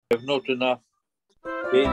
have not enough bed.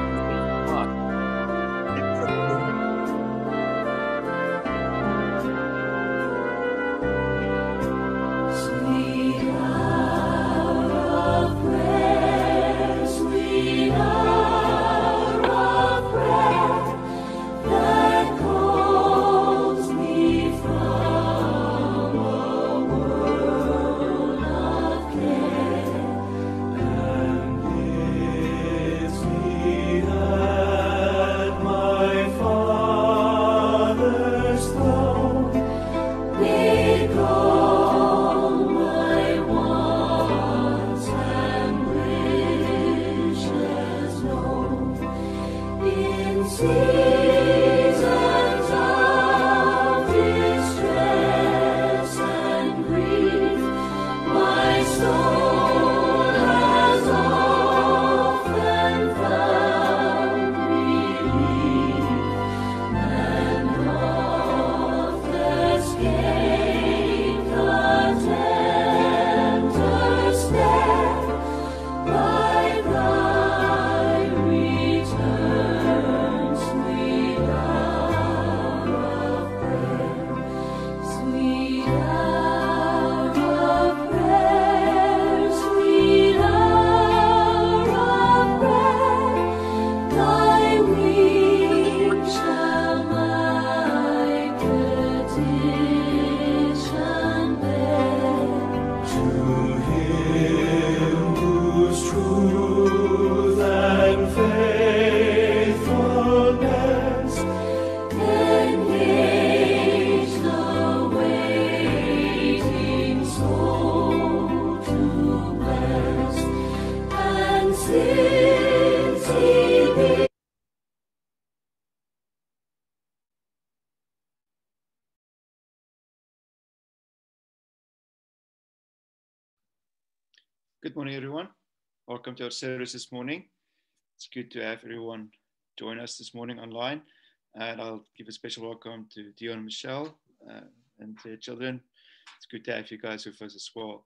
Good morning, everyone. Welcome to our service this morning. It's good to have everyone join us this morning online. And I'll give a special welcome to Dion and Michelle and their children. It's good to have you guys with us as well.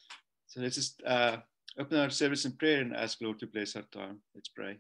So let's just open our service in prayer and ask Lord to bless our time. Let's pray.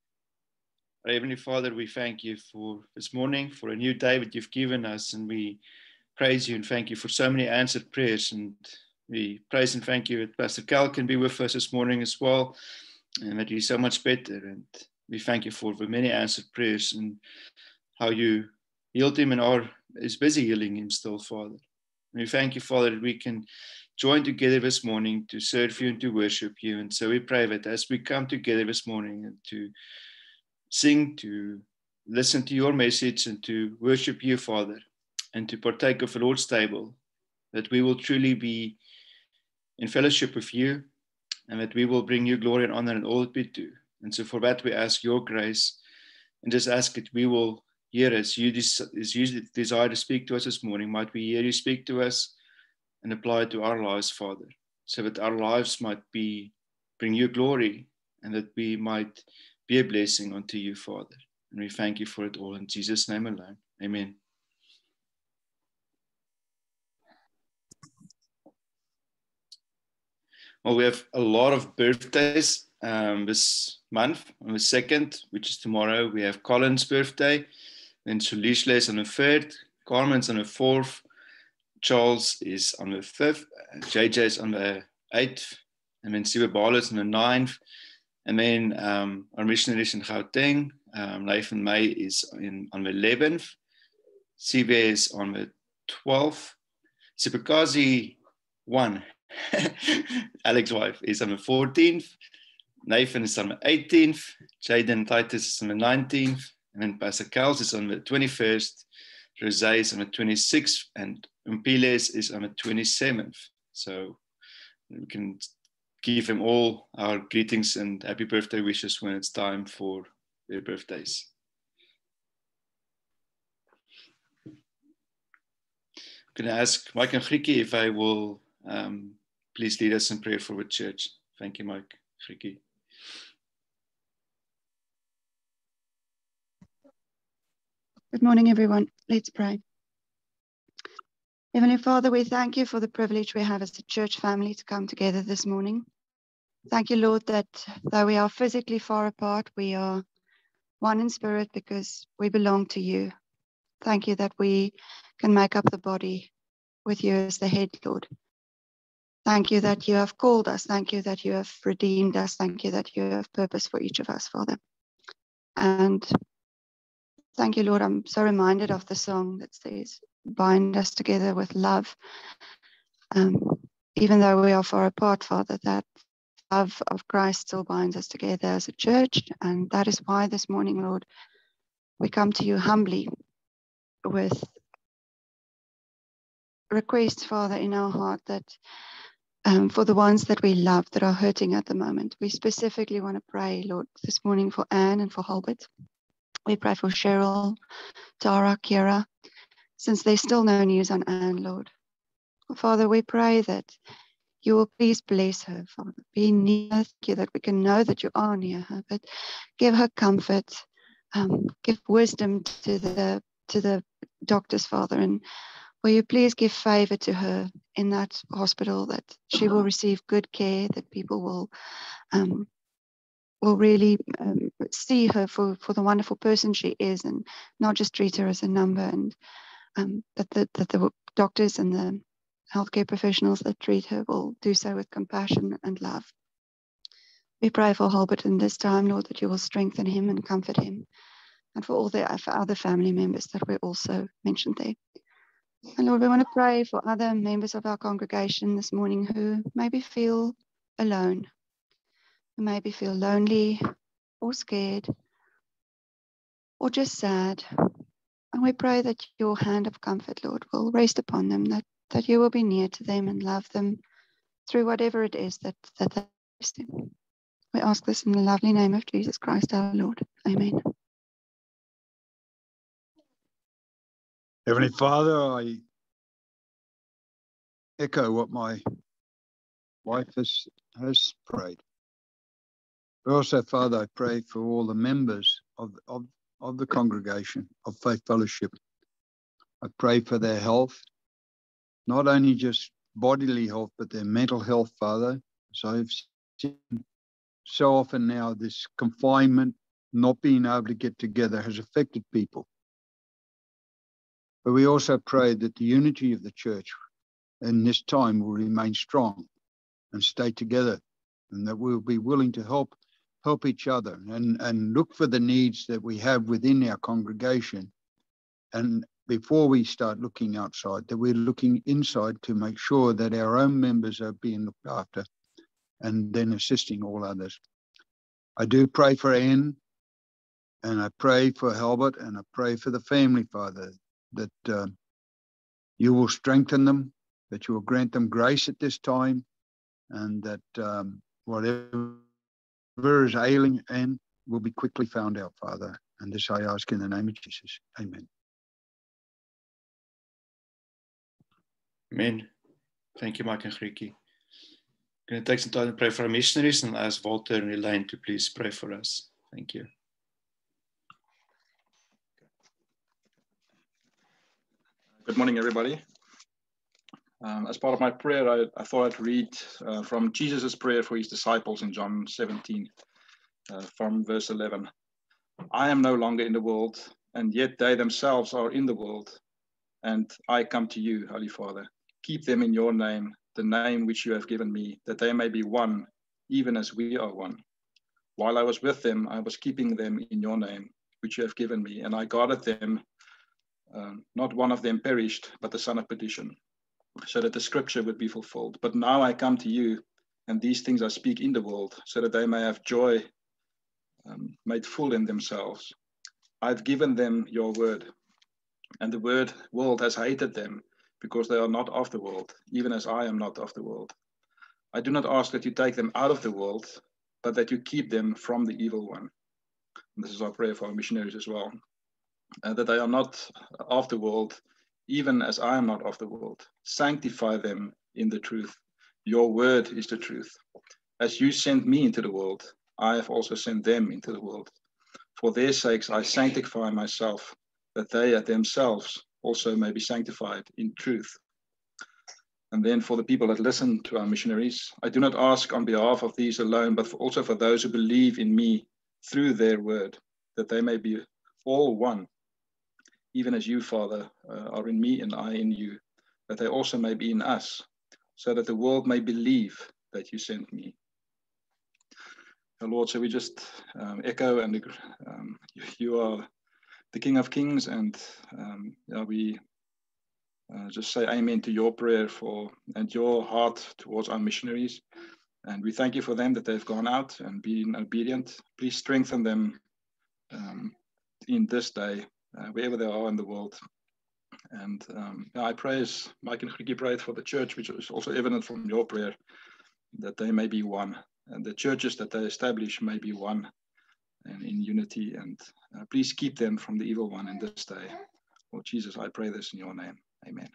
Our Heavenly Father, we thank you for this morning, for a new day that you've given us. And we praise you and thank you for so many answered prayers. And we praise and thank you that Pastor Cal can be with us this morning as well, and that he's so much better. And we thank you for the many answered prayers and how you healed him and is busy healing him still, Father. And we thank you, Father, that we can join together this morning to serve you and to worship you. And so we pray that as we come together this morning and to sing, to listen to your message and to worship you, Father, and to partake of the Lord's table, that we will truly be in fellowship with you, and that we will bring you glory and honor in all that we do. And so for that, we ask your grace and just ask that we will hear as you desire to speak to us this morning. Might we hear you speak to us and apply it to our lives, Father, so that our lives might bring you glory and that we might be a blessing unto you, Father. And we thank you for it all in Jesus' name alone. Amen. Well, we have a lot of birthdays this month. On the 2nd, which is tomorrow, we have Colin's birthday. Then Solishle is on the 3rd. Carmen's on the 4th. Charles is on the 5th. JJ is on the 8th. And then Sibabala is on the 9th. And then our missionaries in Gauteng. Nathan May is on the 11th. Sibe is on the 12th. Sipakazi 1. Alex's wife is on the 14th. Nathan is on the 18th. Jaden Titus is on the 19th. And then Pastor Kels is on the 21st. Rosé is on the 26th. And Umpiles is on the 27th. So we can give them all our greetings and happy birthday wishes when it's time for their birthdays. I'm going to ask Mike and Grieke if I will please lead us in prayer for the church. Thank you, Mike. Grieke. Good morning, everyone. Let's pray. Heavenly Father, we thank you for the privilege we have as a church family to come together this morning. Thank you, Lord, that though we are physically far apart, we are one in spirit because we belong to you. Thank you that we can make up the body with you as the head, Lord. Thank you that you have called us. Thank you that you have redeemed us. Thank you that you have purpose for each of us, Father. And thank you, Lord. I'm so reminded of the song that says, bind us together with love. Even though we are far apart, Father, that love of Christ still binds us together as a church. And that is why this morning, Lord, we come to you humbly with requests, Father, in our heart that for the ones that we love that are hurting at the moment. We specifically want to pray, Lord, this morning for Anne and for Hulbert. We pray for Cheryl, Tara, Kira, since there's still no news on Anne, Lord. Father, we pray that you will please bless her, Father. Be near her, thank you that we can know that you are near her, but give her comfort, give wisdom to the doctors, Father, and will you please give favor to her in that hospital, that she will receive good care, that people will really see her for the wonderful person she is, and not just treat her as a number, and that the doctors and the healthcare professionals that treat her will do so with compassion and love. We pray for Hulbert in this time, Lord, that you will strengthen him and comfort him, and for all the other family members that were also mentioned there. And Lord, we want to pray for other members of our congregation this morning who maybe feel alone, who maybe feel lonely or scared or just sad. And we pray that your hand of comfort, Lord, will rest upon them, that you will be near to them and love them through whatever it is that they face them. We ask this in the lovely name of Jesus Christ, our Lord. Amen. Heavenly Father, I echo what my wife has prayed. But also, Father, I pray for all the members of the congregation of Faith Fellowship. I pray for their health, not only just bodily health, but their mental health, Father. So I've seen so often now this confinement, not being able to get together, has affected people. But we also pray that the unity of the church in this time will remain strong and stay together, and that we'll be willing to help each other and look for the needs that we have within our congregation. And before we start looking outside, that we're looking inside to make sure that our own members are being looked after, and then assisting all others. I do pray for Anne, and I pray for Halbert, and I pray for the family, Father, that you will strengthen them, that you will grant them grace at this time, and that whatever is ailing Anne will be quickly found out, Father. And this I ask in the name of Jesus. Amen. Amen. Thank you, Mike and Grieke. Going to take some time to pray for our missionaries and ask Walter and Elaine to please pray for us. Thank you. Good morning, everybody. As part of my prayer, I thought I'd read from Jesus' prayer for his disciples in John 17, from verse 11. I am no longer in the world, and yet they themselves are in the world. And I come to you, Holy Father. Keep them in your name, the name which you have given me, that they may be one, even as we are one. While I was with them, I was keeping them in your name, which you have given me, and I guarded them. Not one of them perished, but the son of perdition, so that the scripture would be fulfilled. But now I come to you, and these things I speak in the world, so that they may have joy made full in themselves. I've given them your word, and the world has hated them, because they are not of the world, even as I am not of the world. I do not ask that you take them out of the world, but that you keep them from the evil one. And this is our prayer for our missionaries as well. That they are not of the world, even as I am not of the world. Sanctify them in the truth. Your word is the truth. As you sent me into the world, I have also sent them into the world. For their sakes I sanctify myself, that they themselves also may be sanctified in truth. And then for the people that listen to our missionaries, I do not ask on behalf of these alone, but also for those who believe in me through their word, that they may be all one, even as you, Father, are in me and I in you, that they also may be in us, so that the world may believe that you sent me. Lord, so we just echo, and you are the King of Kings, and we just say amen to your prayer and your heart towards our missionaries. And we thank you for them, that they've gone out and been obedient. Please strengthen them in this day, wherever they are in the world. And I pray, as Mike and Grieke prayed for the church, which is also evident from your prayer, that they may be one, and the churches that they establish may be one and in unity. And please keep them from the evil one in this day. Lord Jesus, I pray this in your name. Amen.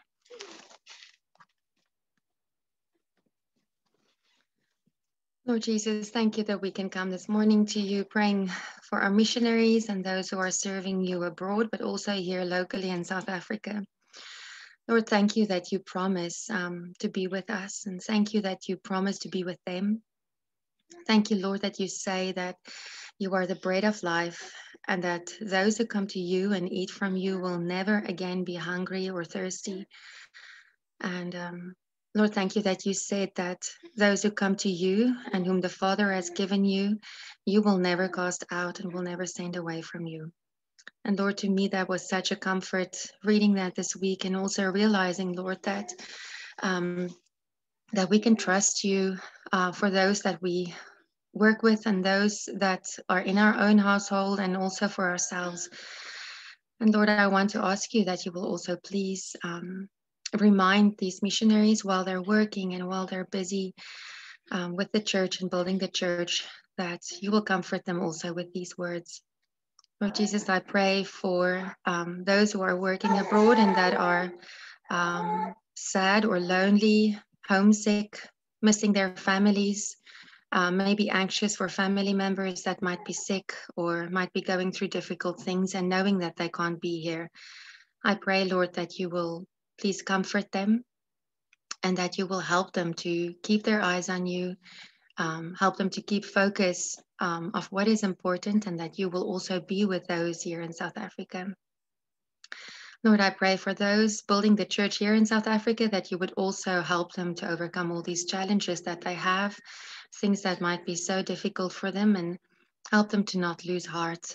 Lord Jesus, thank you that we can come this morning to you praying for our missionaries and those who are serving you abroad, but also here locally in South Africa. Lord, thank you that you promise to be with us, and thank you that you promise to be with them. Thank you, Lord, that you say that you are the bread of life, and that those who come to you and eat from you will never again be hungry or thirsty. And Lord, thank you that you said that those who come to you and whom the Father has given you, you will never cast out and will never send away from you. And Lord, to me, that was such a comfort reading that this week, and also realizing, Lord, that that we can trust you for those that we work with and those that are in our own household, and also for ourselves. And Lord, I want to ask you that you will also please remind these missionaries while they're working and while they're busy with the church and building the church, that you will comfort them also with these words. Lord Jesus, I pray for those who are working abroad and that are sad or lonely, homesick, missing their families, maybe anxious for family members that might be sick or might be going through difficult things, and knowing that they can't be here. I pray, Lord, that you will please comfort them, and that you will help them to keep their eyes on you, help them to keep focus of what is important, and that you will also be with those here in South Africa. Lord, I pray for those building the church here in South Africa, that you would also help them to overcome all these challenges that they have, things that might be so difficult for them, and help them to not lose heart,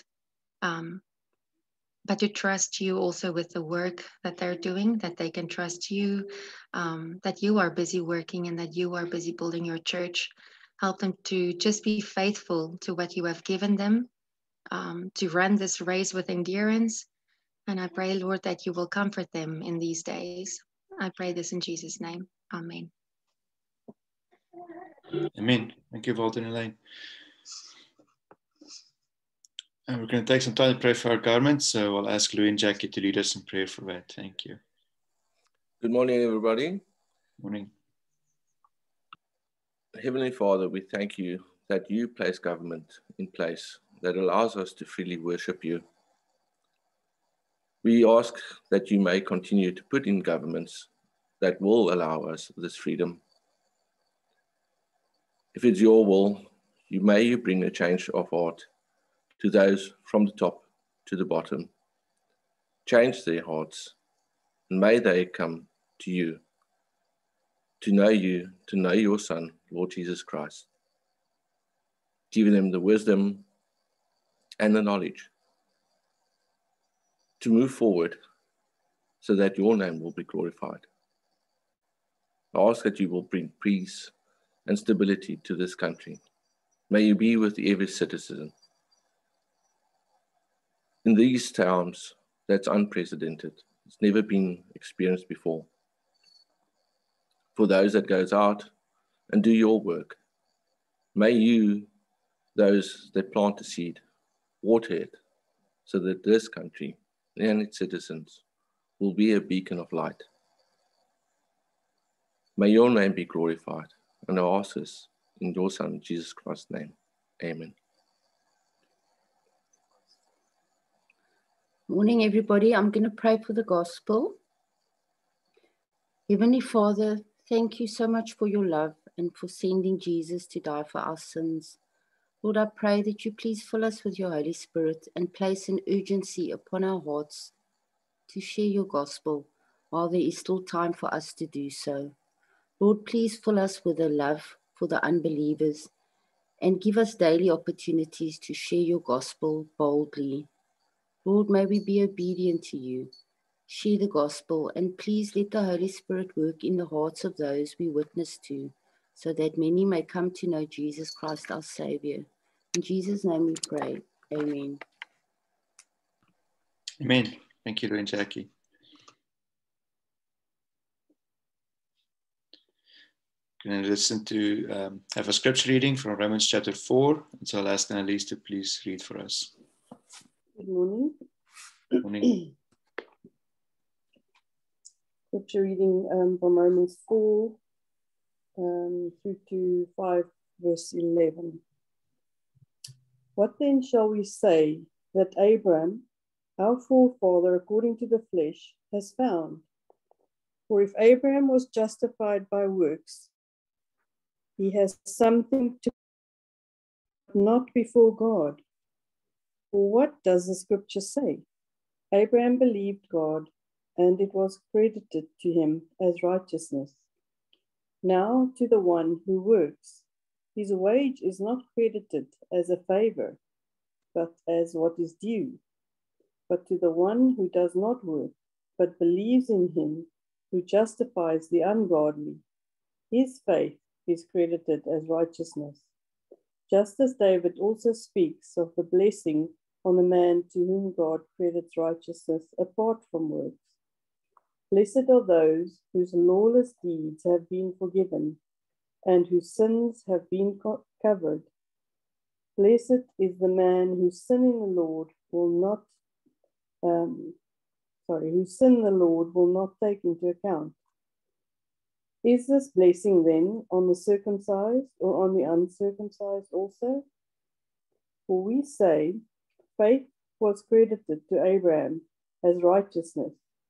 but to trust you also with the work that they're doing, that they can trust you, that you are busy working and that you are busy building your church. Help them to just be faithful to what you have given them, to run this race with endurance. And I pray, Lord, that you will comfort them in these days. I pray this in Jesus' name. Amen. Amen. Thank you, Walter and Elaine. And we're going to take some time to pray for our government. So I'll ask Louis and Jackie to lead us in prayer for that. Thank you. Good morning, everybody. Morning. Heavenly Father, we thank you that you place government in place that allows us to freely worship you. We ask that you may continue to put in governments that will allow us this freedom. If it's your will, may you bring a change of heart to those from the top to the bottom. Change their hearts, and may they come to you, to know your Son, Lord Jesus Christ. Give them the wisdom and the knowledge to move forward so that your name will be glorified. I ask that you will bring peace and stability to this country. May you be with every citizen. In these times, that's unprecedented. It's never been experienced before. For those that goes out and do your work, may you, those that plant the seed, water it, so that this country and its citizens will be a beacon of light. May your name be glorified, and I ask this in your Son, Jesus Christ's name. Amen. Morning, everybody. I'm going to pray for the gospel. Heavenly Father, Thank you so much for your love and for sending Jesus to die for our sins. Lord, I pray that you please fill us with your Holy Spirit and place an urgency upon our hearts to share your gospel while there is still time for us to do so. Lord, please fill us with a love for the unbelievers and give us daily opportunities to share your gospel boldly. Lord, may we be obedient to you. Share the gospel, and please let the Holy Spirit work in the hearts of those we witness to, so that many may come to know Jesus Christ, our Savior. In Jesus' name we pray. Amen. Amen. Thank you, Lou and Jackie. Going to listen to have a scripture reading from Romans chapter 4. And so I'll ask Annalise to please read for us. Good morning. Good morning. Scripture reading from Romans 4 through to 5, verse 11. What then shall we say that Abraham, our forefather according to the flesh, has found? For if Abraham was justified by works, he has something to not before God. For what does the scripture say? Abraham believed God, and it was credited to him as righteousness. Now to the one who works, his wage is not credited as a favor, but as what is due. But to the one who does not work, but believes in him who justifies the ungodly, his faith is credited as righteousness. Just as David also speaks of the blessing on the man to whom God credits righteousness apart from works. Blessed are those whose lawless deeds have been forgiven and whose sins have been covered. Blessed is the man whose sin the Lord will not take into account. Is this blessing then on the circumcised or on the uncircumcised also? For we say, faith was credited to Abraham as righteousness.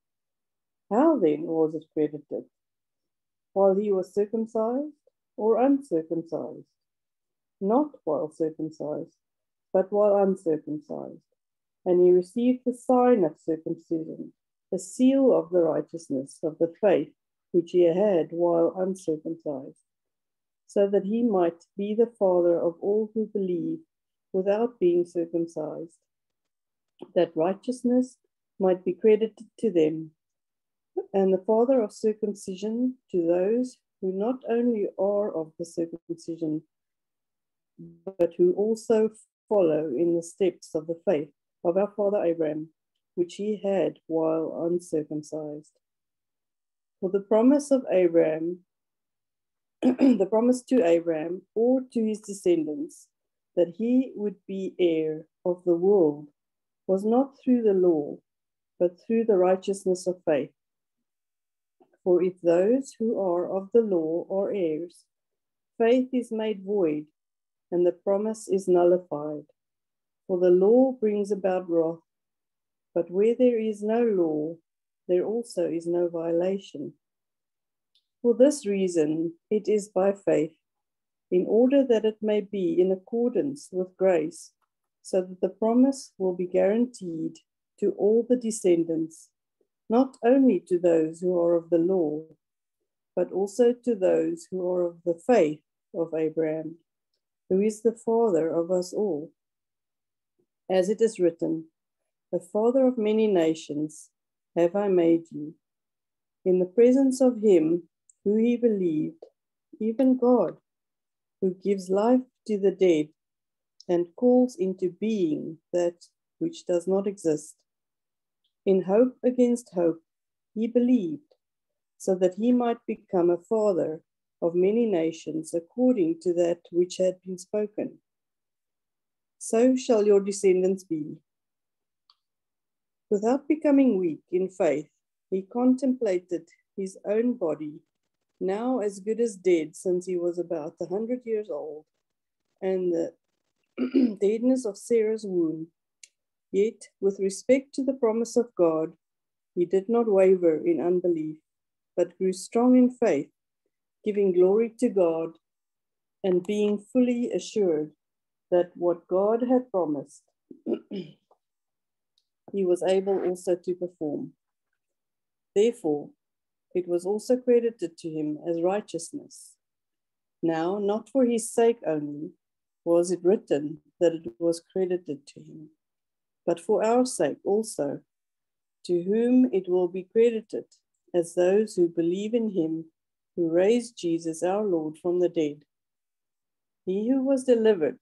How then was it credited? While he was circumcised or uncircumcised? Not while circumcised, but while uncircumcised. And he received the sign of circumcision, the seal of the righteousness of the faith which he had while uncircumcised, so that he might be the father of all who believe without being circumcised, that righteousness might be credited to them, and the father of circumcision to those who not only are of the circumcision, but who also follow in the steps of the faith of our father Abraham, which he had while uncircumcised. For the promise of Abraham, the promise to Abraham or to his descendants that he would be heir of the world was not through the law, but through the righteousness of faith. For if those who are of the law are heirs, faith is made void, and the promise is nullified. For the law brings about wrath, but where there is no law, there also is no violation. For this reason, it is by faith, in order that it may be in accordance with grace, so that the promise will be guaranteed to all the descendants, not only to those who are of the law, but also to those who are of the faith of Abraham, who is the father of us all. As it is written, the father of many nations have I made you, in the presence of him who he believed, even God, who gives life to the dead and calls into being that which does not exist. In hope against hope, he believed, so that he might become a father of many nations according to that which had been spoken. So shall your descendants be. Without becoming weak in faith, he contemplated his own body, now as good as dead since he was about 100 years old, and the deadness of Sarah's womb. Yet, with respect to the promise of God, he did not waver in unbelief, but grew strong in faith, giving glory to God and being fully assured that what God had promised, he was able also to perform. Therefore, it was also credited to him as righteousness. Now, not for his sake only was it written that it was credited to him, but for our sake also, to whom it will be credited as those who believe in him who raised Jesus our Lord from the dead. He who was delivered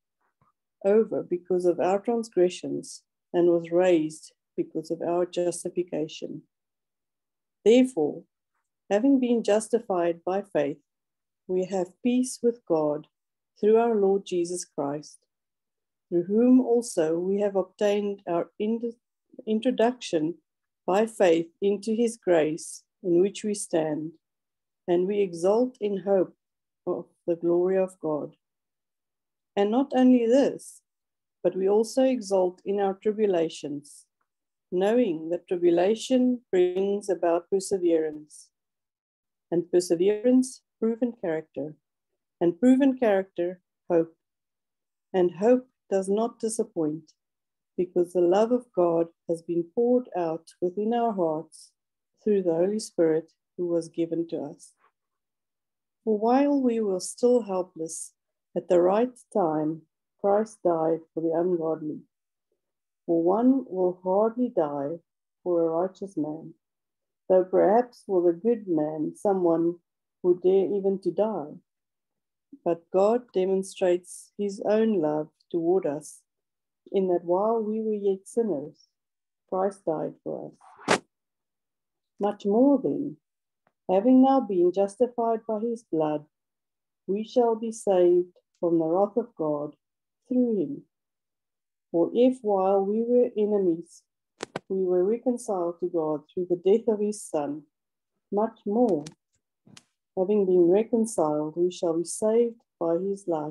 over because of our transgressions and was raised because of our justification. Therefore, having been justified by faith, we have peace with God through our Lord Jesus Christ, through whom also we have obtained our introduction by faith into his grace in which we stand, and we exult in hope of the glory of God. And not only this, but we also exult in our tribulations, knowing that tribulation brings about perseverance, and perseverance, proven character, and proven character, hope. And hope does not disappoint, because the love of God has been poured out within our hearts through the Holy Spirit who was given to us. For while we were still helpless, at the right time, Christ died for the ungodly. For one will hardly die for a righteous man, though perhaps for the good man someone would dare even to die. But God demonstrates his own love toward us, in that while we were yet sinners, Christ died for us. Much more then, having now been justified by his blood, we shall be saved from the wrath of God through him. For if while we were enemies, we were reconciled to God through the death of his Son, much more, having been reconciled, we shall be saved by his life.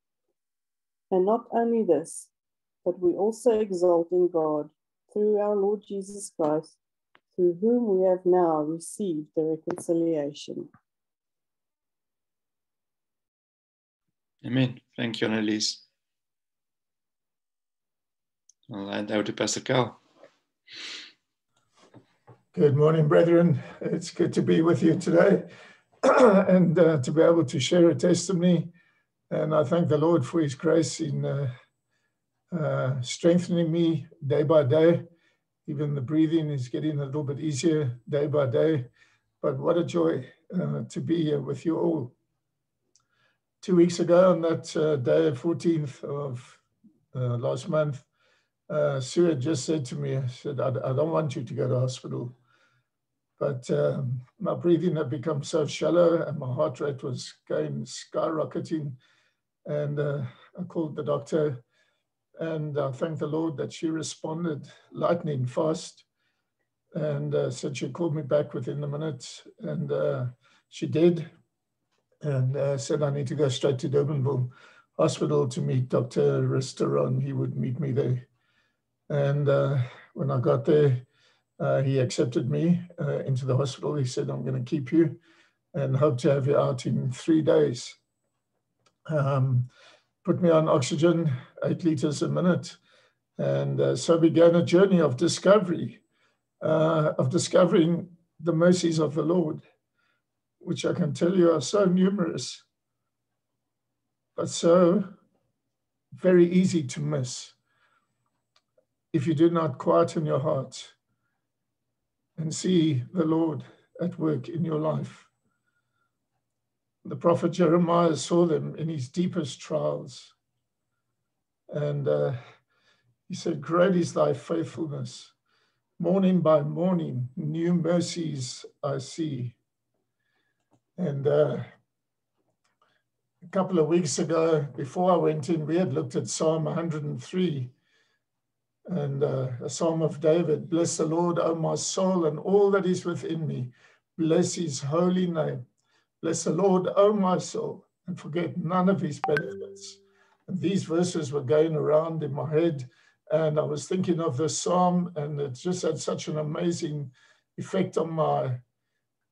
And not only this, but we also exult in God through our Lord Jesus Christ, through whom we have now received the reconciliation. Amen. Thank you, Annelies. I'll hand over to Pastor Cal. Good morning, brethren. It's good to be with you today and to be able to share a testimony. And I thank the Lord for his grace in strengthening me day by day. Even the breathing is getting a little bit easier day by day. But what a joy to be here with you all. 2 weeks ago, on that day, 14th of last month, Sue had just said to me, I said, I don't want you to go to hospital. But my breathing had become so shallow and my heart rate was going skyrocketing. And I called the doctor, and I thank the Lord that she responded lightning fast and said she'd call me back within a minute. And she did, and said I need to go straight to Durbanville Hospital to meet Dr. Risteron. He would meet me there. And when I got there, he accepted me into the hospital. He said, I'm going to keep you and hope to have you out in 3 days. Put me on oxygen, 8 liters a minute. And so began a journey of discovery, of discovering the mercies of the Lord, which I can tell you are so numerous, but so very easy to miss if you do not quieten your heart and see the Lord at work in your life. The prophet Jeremiah saw them in his deepest trials. And he said, great is thy faithfulness. Morning by morning, new mercies I see. And a couple of weeks ago, before I went in, we had looked at Psalm 103 and a Psalm of David. Bless the Lord, O my soul, and all that is within me. Bless his holy name. Bless the Lord, O my soul, and forget none of his benefits. And these verses were going around in my head, and I was thinking of this psalm, and it just had such an amazing effect on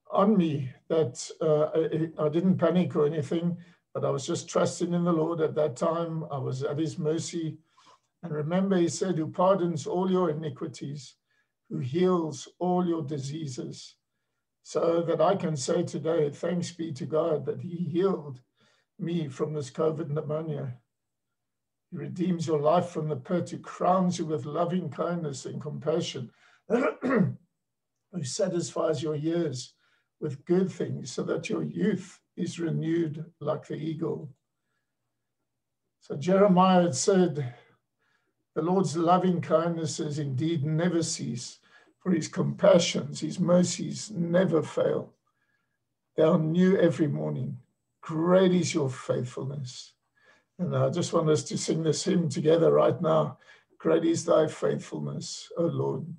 on me that I didn't panic or anything, but I was just trusting in the Lord at that time. I was at his mercy. And remember, he said, who pardons all your iniquities, who heals all your diseases. So that I can say today, thanks be to God that he healed me from this COVID pneumonia. He redeems your life from the pit, who crowns you with loving kindness and compassion, who satisfies your years with good things so that your youth is renewed like the eagle. So Jeremiah had said, the Lord's loving kindnesses indeed never cease, for his compassions, his mercies never fail. They are new every morning. Great is your faithfulness. And I just want us to sing this hymn together right now. Great is thy faithfulness, O Lord.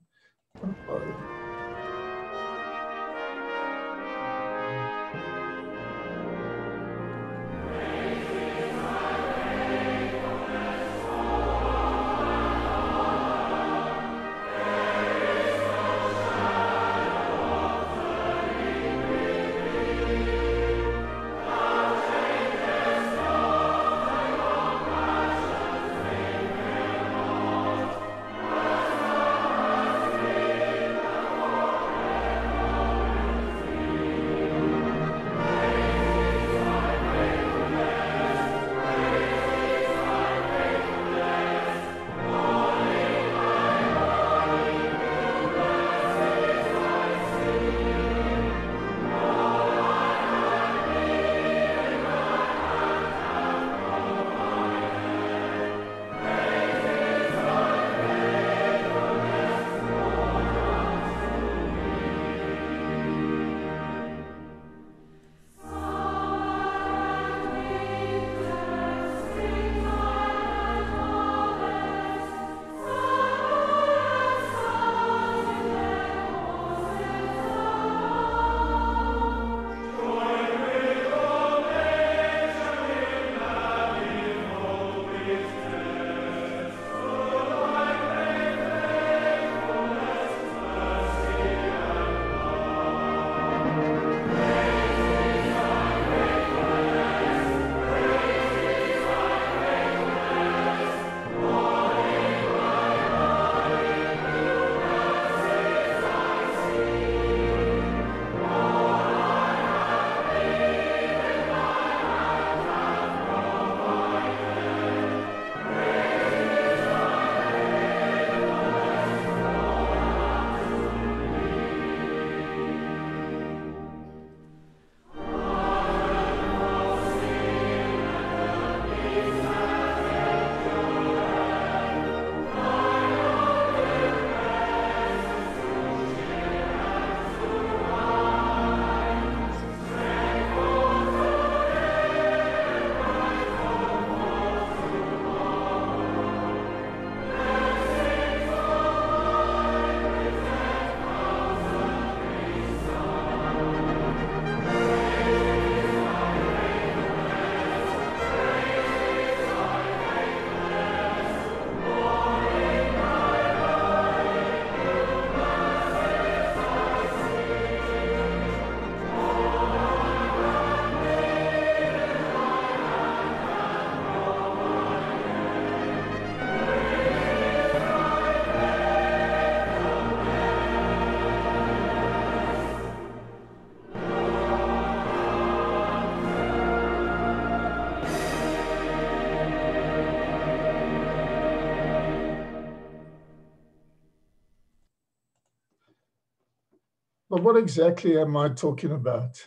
But what exactly am I talking about?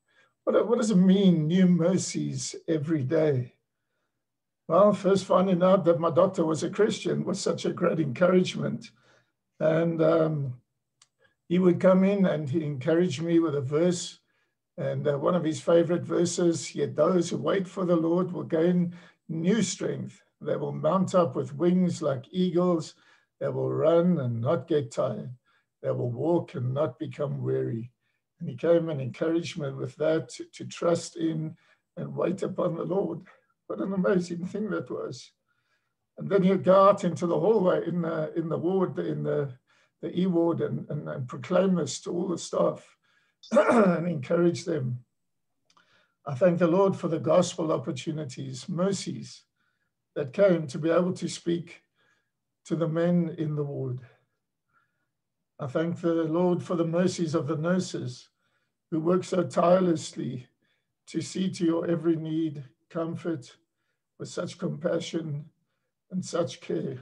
What does it mean, new mercies every day? Well, first finding out that my doctor was a Christian was such a great encouragement. And he would come in and he encouraged me with a verse. And one of his favorite verses, yet those who wait for the Lord will gain new strength. They will mount up with wings like eagles. They will run and not get tired. They will walk and not become weary. And he came and encouraged me with that to trust in and wait upon the Lord. What an amazing thing that was. And then he'd go out into the hallway in the ward, in the E ward, and proclaim this to all the staff. and encourage them. I thank the Lord for the gospel opportunities, mercies that came to be able to speak to the men in the ward. I thank the Lord for the mercies of the nurses who work so tirelessly to see to your every need, comfort, with such compassion and such care.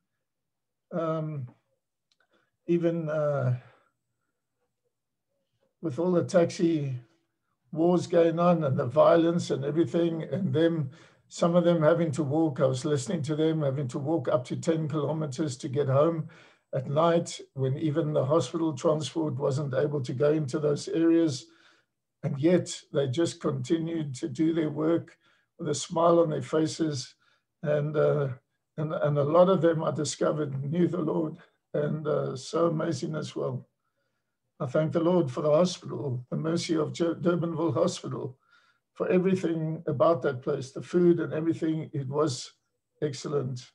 Even with all the taxi wars going on and the violence and everything, and some of them having to walk, I was listening to them, having to walk up to 10 kilometers to get home at night when even the hospital transport wasn't able to go into those areas. And yet they just continued to do their work with a smile on their faces. And a lot of them, I discovered, knew the Lord, and so amazing as well. I thank the Lord for the hospital, the mercy of Durbanville Hospital, for everything about that place, the food and everything. It was excellent.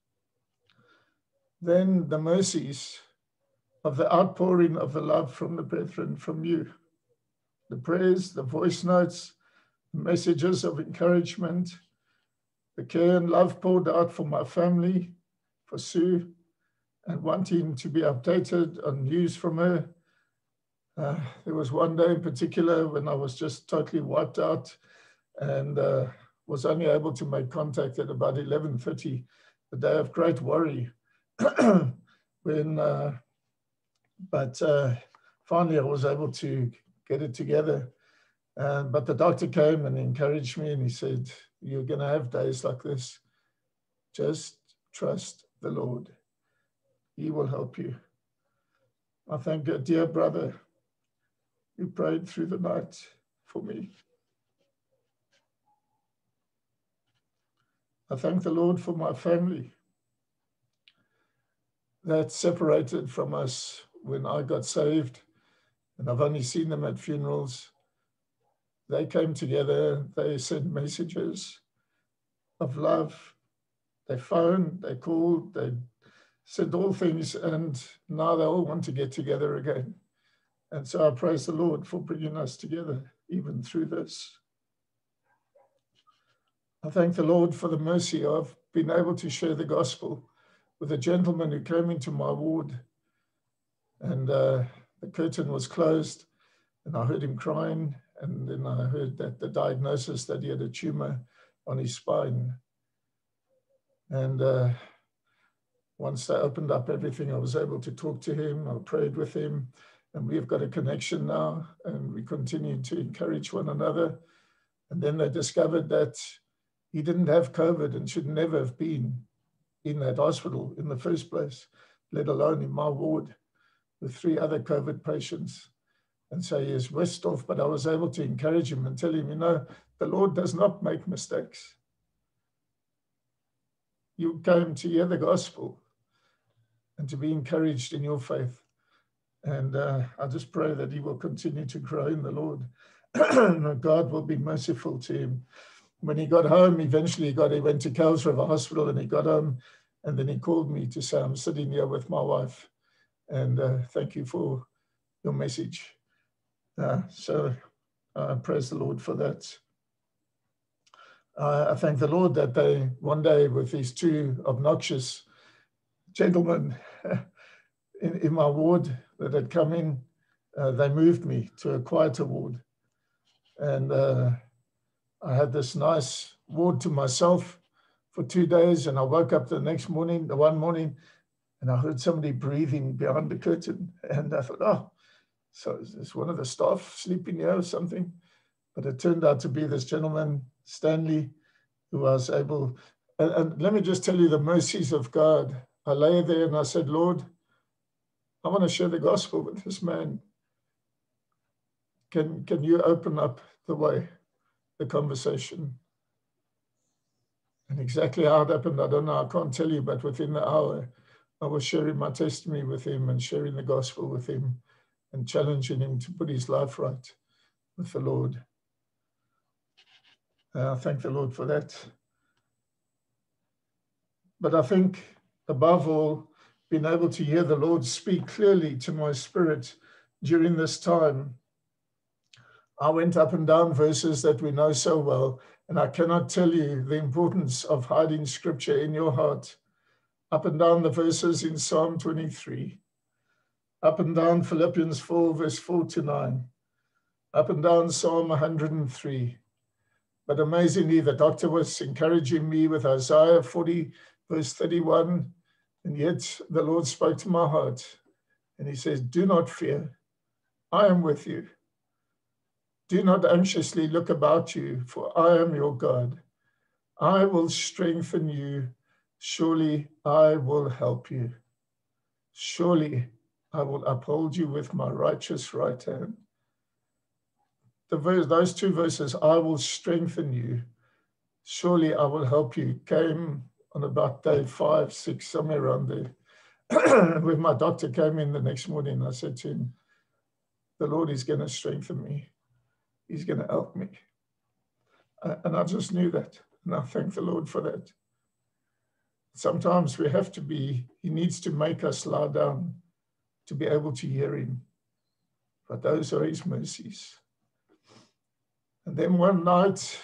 Then the mercies of the outpouring of the love from the brethren, from you. The prayers, the voice notes, the messages of encouragement, the care and love poured out for my family, for Sue, and wanting to be updated on news from her. There was one day in particular when I was just totally wiped out and was only able to make contact at about 11:30, the day of great worry. But finally I was able to get it together. But the doctor came and encouraged me, and he said, you're going to have days like this. Just trust the Lord. He will help you. I thank a dear brother who prayed through the night for me. I thank the Lord for my family that separated from us when I got saved, and I've only seen them at funerals. They came together, they sent messages of love. They phoned, they called, they said all things, and now they all want to get together again. And so I praise the Lord for bringing us together, even through this. I thank the Lord for the mercy of being able to share the gospel with a gentleman who came into my ward, and the curtain was closed, and I heard him crying, and then I heard that the diagnosis that he had a tumor on his spine. And once they opened up everything, I was able to talk to him. I prayed with him, and we've got a connection now, and we continue to encourage one another. And then they discovered that he didn't have COVID and should never have been in that hospital in the first place, let alone in my ward with 3 other COVID patients. And so he is worse off, but I was able to encourage him and tell him, you know, the Lord does not make mistakes. You came to hear the gospel and to be encouraged in your faith. And I just pray that he will continue to grow in the Lord. God will be merciful to him. When he got home, eventually he went to Cows River Hospital, and he got home, and then he called me to say, I'm sitting here with my wife, and thank you for your message. So praise the Lord for that. I thank the Lord that they, one day with these 2 obnoxious gentlemen in my ward that had come in, they moved me to a quieter ward. And I had this nice ward to myself for 2 days, and I woke up the one morning, and I heard somebody breathing behind the curtain. And I thought, oh, so is this one of the staff sleeping here or something? But it turned out to be this gentleman, Stanley, who was able, and let me just tell you the mercies of God. I lay there and I said, Lord, I want to share the gospel with this man. Can you open up the way, the conversation? And exactly how it happened, I don't know, I can't tell you, but within the hour, I was sharing my testimony with him and sharing the gospel with him and challenging him to put his life right with the Lord. I thank the Lord for that. But I think, above all, being able to hear the Lord speak clearly to my spirit during this time I went up and down verses that we know so well, and I cannot tell you the importance of hiding scripture in your heart. Up and down the verses in Psalm 23, up and down Philippians 4, verse 4 to 9, up and down Psalm 103. But amazingly, the doctor was encouraging me with Isaiah 40, verse 31, and yet the Lord spoke to my heart, and he says, do not fear, I am with you. Do not anxiously look about you, for I am your God. I will strengthen you. Surely I will help you. Surely I will uphold you with my righteous right hand. Those two verses, I will strengthen you. Surely I will help you, came on about day 5, 6, somewhere around there. When my doctor came in the next morning, I said to him, the Lord is going to strengthen me. He's going to help me. And I just knew that. And I thank the Lord for that. Sometimes we have to be, he needs to make us lie down to be able to hear him. But those are his mercies. And then one night,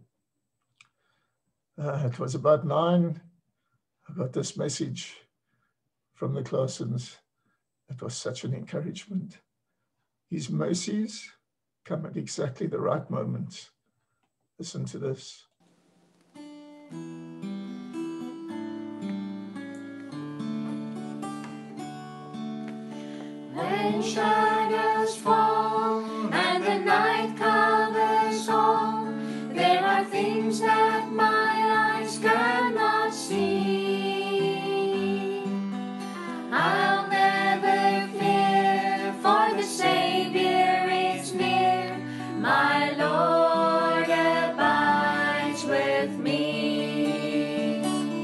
it was about 9, I got this message from the Claessens. It was such an encouragement. His mercies come at exactly the right moment. Listen to this. When shadows fall and the night covers all, there are things that my eyes cannot see. I'll never fear, for the Savior is near. My Lord abides with me.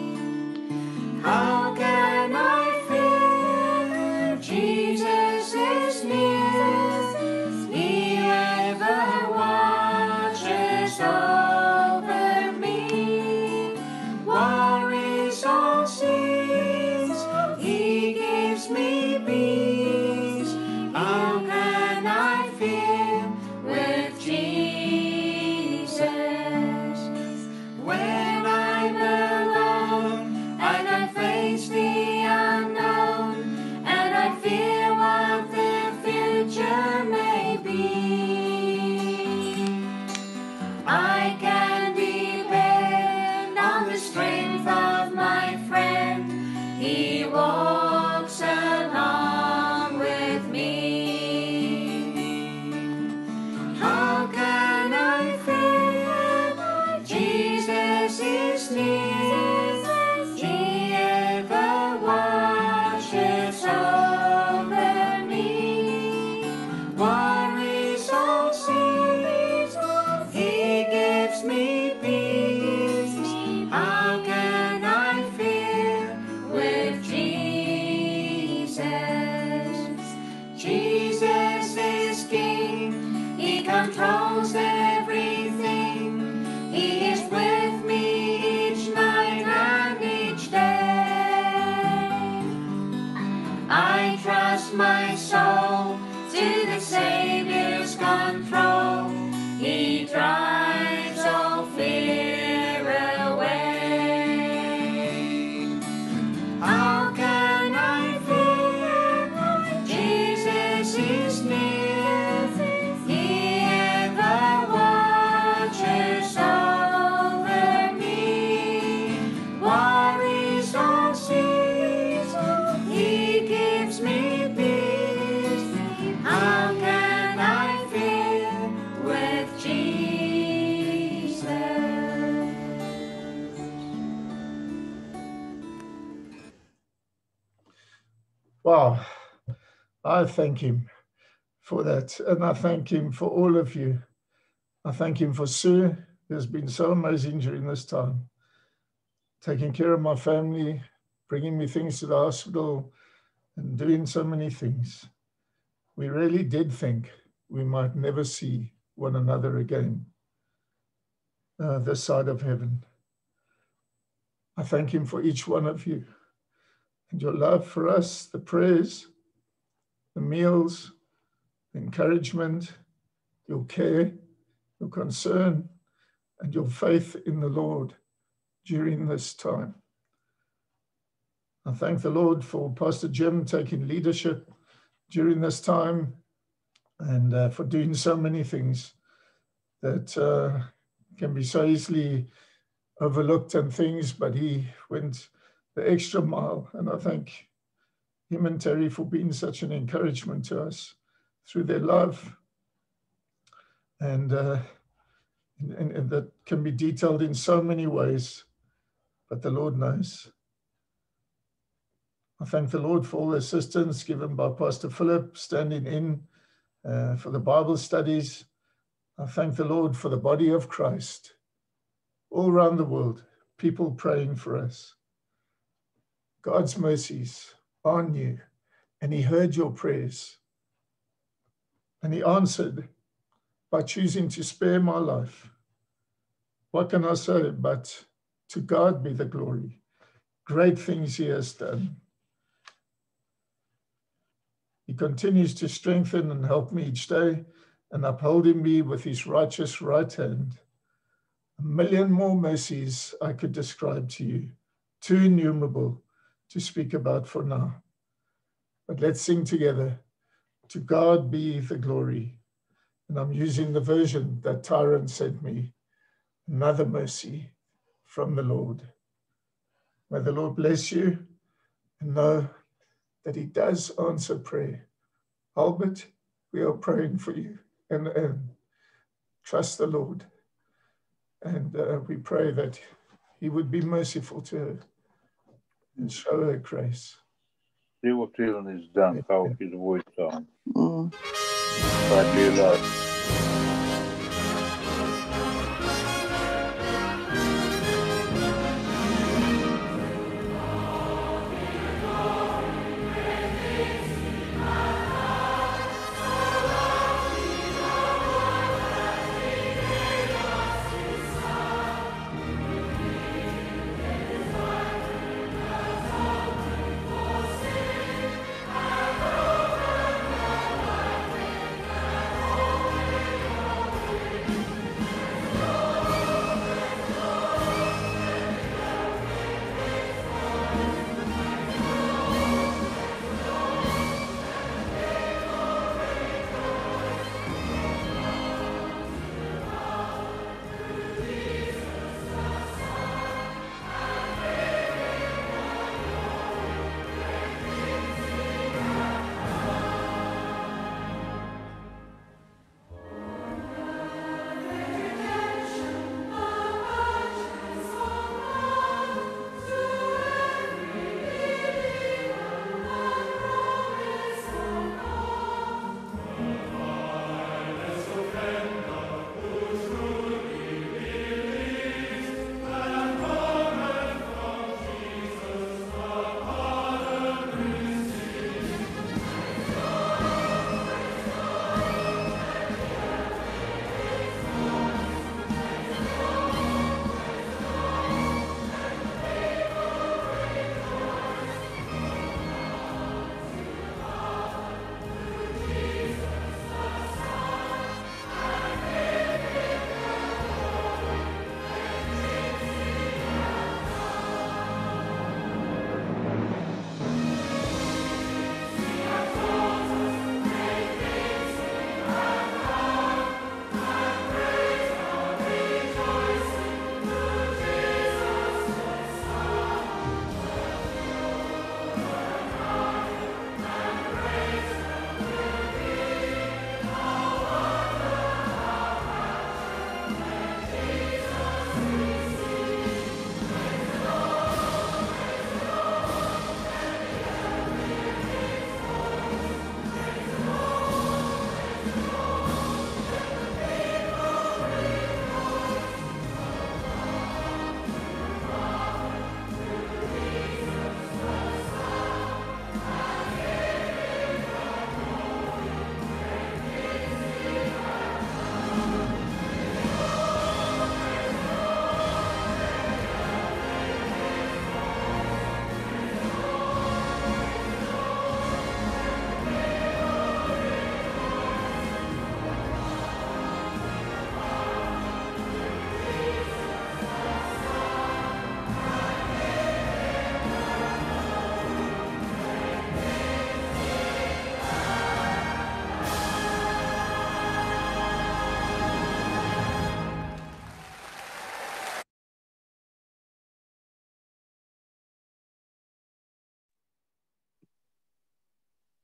How can I fear? Jesus is near. He ever watches over me. Worries all cease. He gives me peace. How can I fear with Jesus? When I'm alone and I face the unknown, and I fear what the future may be, I can depend on the strength of my friend. He walks along with me. How can I fear? Jesus is near. He ever watches over me. Worries all cease. He gives me peace. How can I fear with Jesus? Jesus is King. He controls everything. He is with me each night and each day. I trust my soul to the Savior's control. He drives all fear away. How can I fear? Jesus is near. He ever watches over me. Worries all cease. He gives me peace. How can I fear with Jesus? Wow. I thank him for that. And I thank him for all of you. I thank him for Sue, who's been so amazing during this time, taking care of my family, bringing me things to the hospital, and doing so many things. We really did think we might never see one another again this side of heaven. I thank him for each one of you and your love for us, the prayers, the meals, the encouragement, your care, your concern, and your faith in the Lord during this time. I thank the Lord for Pastor Jim taking leadership during this time and for doing so many things that can be so easily overlooked and things, but he went the extra mile. And I thank him and Terry for being such an encouragement to us through their love. And that can be detailed in so many ways, but the Lord knows. I thank the Lord for all the assistance given by Pastor Philip, standing in for the Bible studies. I thank the Lord for the body of Christ all around the world, people praying for us. God's mercies are new, and he heard your prayers, and he answered by choosing to spare my life. What can I say but to God be the glory? Great things he has done. He continues to strengthen and help me each day, and upholding me with his righteous right hand. 1,000,000 more mercies I could describe to you, too innumerable to speak about for now. But let's sing together, to God be the glory. And I'm using the version that Tyron sent me, another mercy from the Lord. May the Lord bless you, and know that he does answer prayer. Albert, we are praying for you, and trust the Lord. And we pray that he would be merciful to her and show her grace. See what Dylan has done, how his voice on. But you love.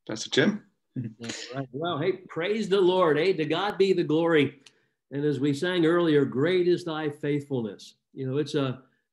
Pastor Jim. That's right. Well, hey, praise the Lord. Hey, to God be the glory. And as we sang earlier, great is thy faithfulness. You know, it's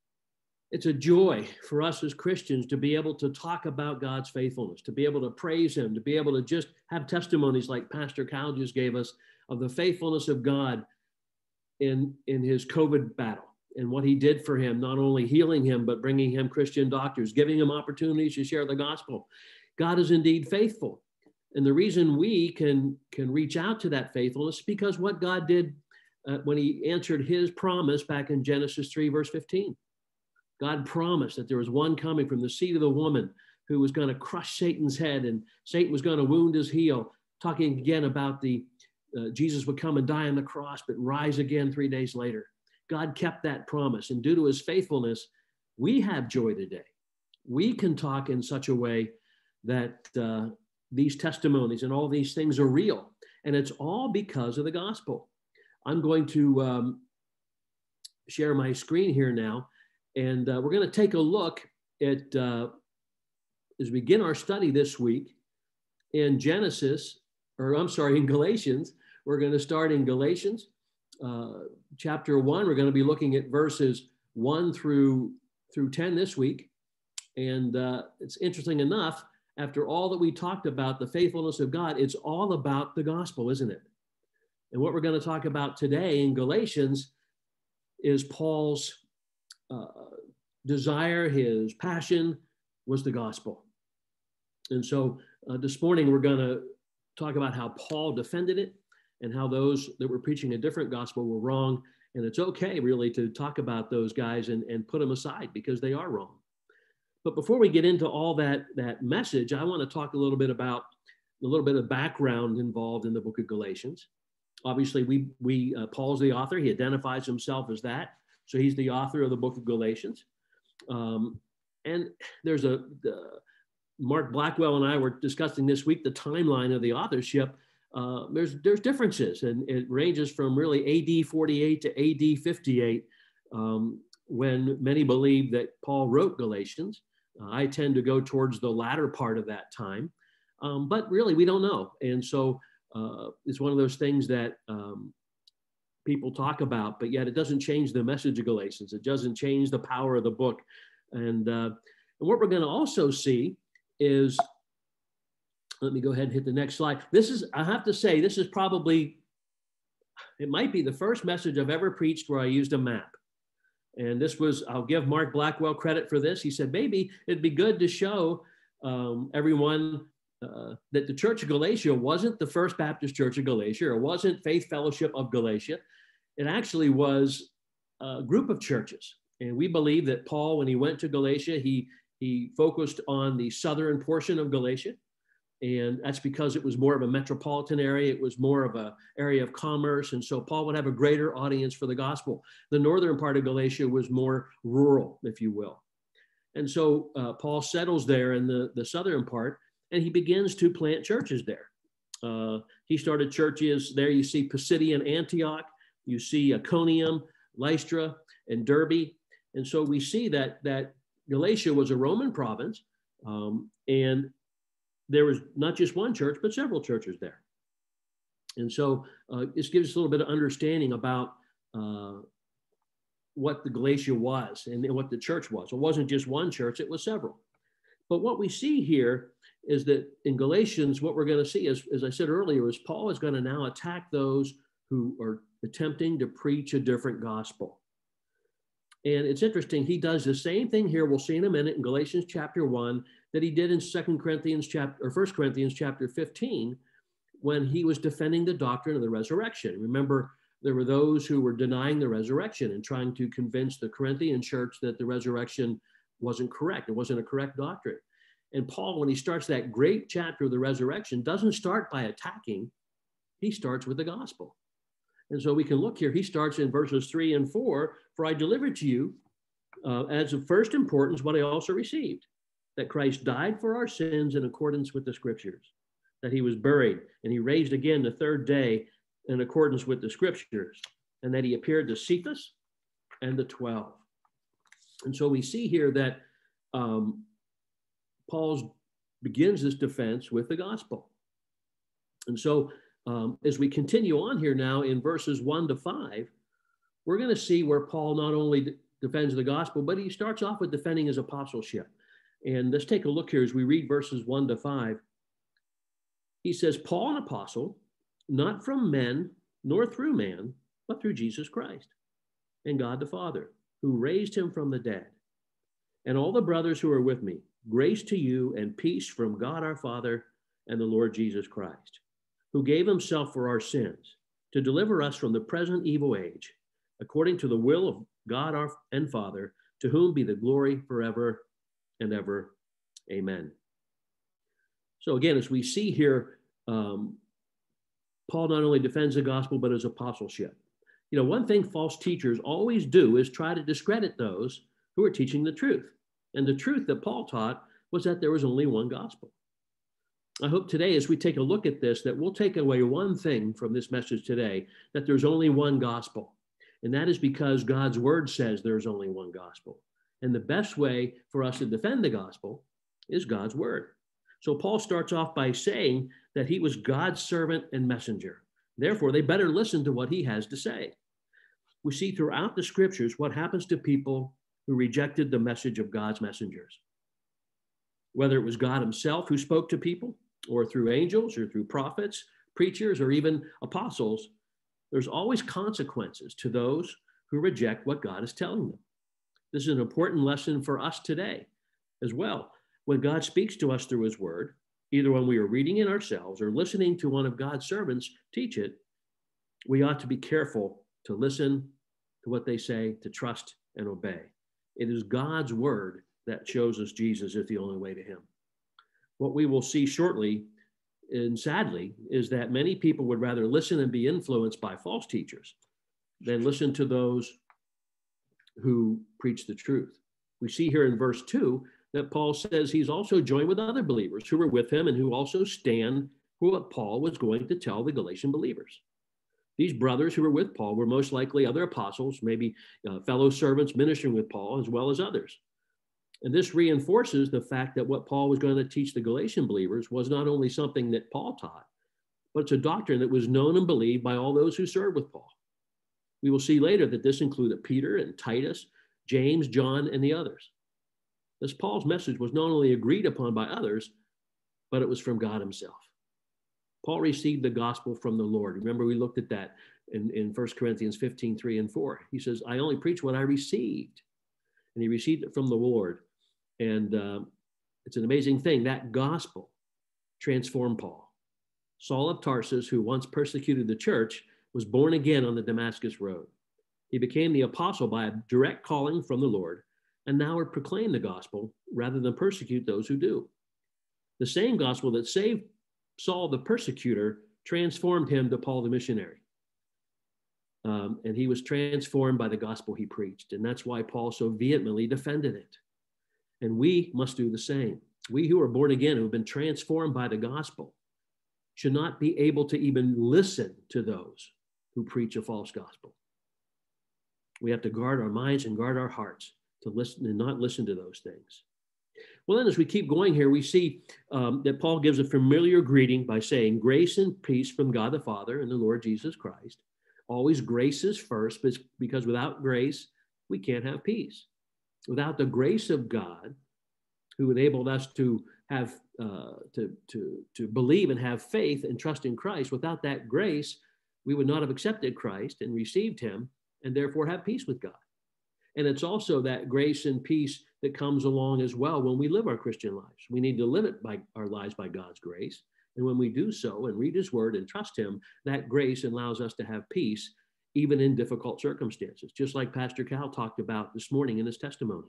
a joy for us as Christians to be able to talk about God's faithfulness, to be able to praise him, to be able to just have testimonies like Pastor Cal just gave us of the faithfulness of God in his COVID battle and what he did for him, not only healing him, but bringing him Christian doctors, giving him opportunities to share the gospel. God is indeed faithful. And the reason we can reach out to that faithfulness is because what God did when he answered his promise back in Genesis 3, verse 15. God promised that there was one coming from the seed of the woman who was going to crush Satan's head, and Satan was going to wound his heel, talking again about Jesus would come and die on the cross, but rise again 3 days later. God kept that promise. And due to his faithfulness, we have joy today. We can talk in such a way that these testimonies and all these things are real. And it's all because of the gospel. I'm going to share my screen here now. And we're going to take a look at, as we begin our study this week in in Galatians. We're going to start in Galatians chapter 1. We're going to be looking at verses 1 through 10 this week. And it's interesting enough, after all that we talked about the faithfulness of God, it's all about the gospel, isn't it? And what we're going to talk about today in Galatians is Paul's desire, his passion was the gospel. And so this morning we're going to talk about how Paul defended it and how those that were preaching a different gospel were wrong. And it's okay really to talk about those guys and put them aside because they are wrong. But before we get into all that message, I want to talk a little bit about a little bit of background involved in the book of Galatians. Obviously, Paul's the author. He identifies himself as that. So he's the author of the book of Galatians. And there's Mark Blackwell and I were discussing this week the timeline of the authorship. There's differences, and it ranges from really AD 48 to AD 58, when many believe that Paul wrote Galatians. I tend to go towards the latter part of that time, but really we don't know. And so it's one of those things that people talk about, but yet it doesn't change the message of Galatians. It doesn't change the power of the book. And what we're going to also see is, let me go ahead and hit the next slide. I have to say, this is probably, it might be the first message I've ever preached where I used a map. And this was, I'll give Mark Blackwell credit for this. He said, maybe it'd be good to show everyone that the Church of Galatia wasn't the First Baptist Church of Galatia, or wasn't Faith Fellowship of Galatia. It actually was a group of churches. And we believe that Paul, when he went to Galatia, he focused on the southern portion of Galatia. And that's because it was more of a metropolitan area. It was more of an area of commerce. And so Paul would have a greater audience for the gospel. The northern part of Galatia was more rural, if you will. And so Paul settles there in the southern part, and he begins to plant churches there. He started churches there. You see Pisidian Antioch, you see Iconium, Lystra, and Derbe. And so we see that Galatia was a Roman province, and there was not just one church, but several churches there. And so this gives us a little bit of understanding about what the Galatia was and what the church was. It wasn't just one church, it was several. But what we see here is that in Galatians, what we're going to see is, as I said earlier, is Paul is going to now attack those who are attempting to preach a different gospel. And it's interesting, he does the same thing here, we'll see in a minute, in Galatians chapter 1, that he did in 1 Corinthians chapter 15, when he was defending the doctrine of the resurrection. Remember, there were those who were denying the resurrection and trying to convince the Corinthian church that the resurrection wasn't correct. It wasn't a correct doctrine. And Paul, when he starts that great chapter of the resurrection, doesn't start by attacking, he starts with the gospel. And so we can look here, he starts in verses 3 and 4, for I delivered to you as of first importance what I also received, that Christ died for our sins in accordance with the scriptures, that he was buried and he raised again the third day in accordance with the scriptures, and that he appeared to Cephas and the 12. And so we see here that Paul's begins this defense with the gospel. And so as we continue on here now in verses 1 to 5, we're going to see where Paul not only defends the gospel, but he starts off with defending his apostleship. And let's take a look here as we read verses 1 to 5. He says, Paul, an apostle, not from men nor through man, but through Jesus Christ and God the Father, who raised him from the dead. And all the brothers who are with me, grace to you and peace from God our Father and the Lord Jesus Christ, who gave himself for our sins to deliver us from the present evil age, according to the will of God our and Father, to whom be the glory forever and ever. Amen. So again, as we see here, Paul not only defends the gospel, but his apostleship. You know, one thing false teachers always do is try to discredit those who are teaching the truth. And the truth that Paul taught was that there was only one gospel. I hope today, as we take a look at this, that we'll take away one thing from this message today, that there's only one gospel. And that is because God's word says there's only one gospel. And the best way for us to defend the gospel is God's word. So Paul starts off by saying that he was God's servant and messenger. Therefore, they better listen to what he has to say. We see throughout the scriptures what happens to people who rejected the message of God's messengers. Whether it was God himself who spoke to people, or through angels, or through prophets, preachers, or even apostles, there's always consequences to those who reject what God is telling them. This is an important lesson for us today as well. When God speaks to us through his word, either when we are reading it ourselves or listening to one of God's servants teach it, we ought to be careful to listen to what they say, to trust and obey. It is God's word that shows us Jesus is the only way to him. What we will see shortly, and sadly, is that many people would rather listen and be influenced by false teachers than listen to those who preach the truth. We see here in verse 2 that Paul says he's also joined with other believers who were with him and who also stand for what Paul was going to tell the Galatian believers. These brothers who were with Paul were most likely other apostles, maybe fellow servants ministering with Paul, as well as others. And this reinforces the fact that what Paul was going to teach the Galatian believers was not only something that Paul taught, but it's a doctrine that was known and believed by all those who served with Paul. We will see later that this included Peter and Titus, James, John, and the others. This Paul's message was not only agreed upon by others, but it was from God himself. Paul received the gospel from the Lord. Remember, we looked at that in 1 Corinthians 15, 3 and 4. He says, I only preach what I received. And he received it from the Lord. And it's an amazing thing. That gospel transformed Paul. Saul of Tarsus, who once persecuted the church, was born again on the Damascus road. He became the apostle by a direct calling from the Lord, and now would proclaim the gospel rather than persecute those who do. The same gospel that saved Saul the persecutor transformed him to Paul the missionary. And he was transformed by the gospel he preached. And that's why Paul so vehemently defended it. And we must do the same. We who are born again, who have been transformed by the gospel, should not be able to even listen to those who preach a false gospel. We have to guard our minds and guard our hearts to listen and not listen to those things. Well, then as we keep going here, we see that Paul gives a familiar greeting by saying, grace and peace from God the Father and the Lord Jesus Christ. Always grace is first, because without grace, we can't have peace. Without the grace of God, who enabled us to have to believe and have faith and trust in Christ, without that grace, we would not have accepted Christ and received him and therefore have peace with God. And it's also that grace and peace that comes along as well when we live our Christian lives. We need to live it by our lives by God's grace. And when we do so and read his word and trust him, that grace allows us to have peace even in difficult circumstances, just like Pastor Cal talked about this morning in his testimony.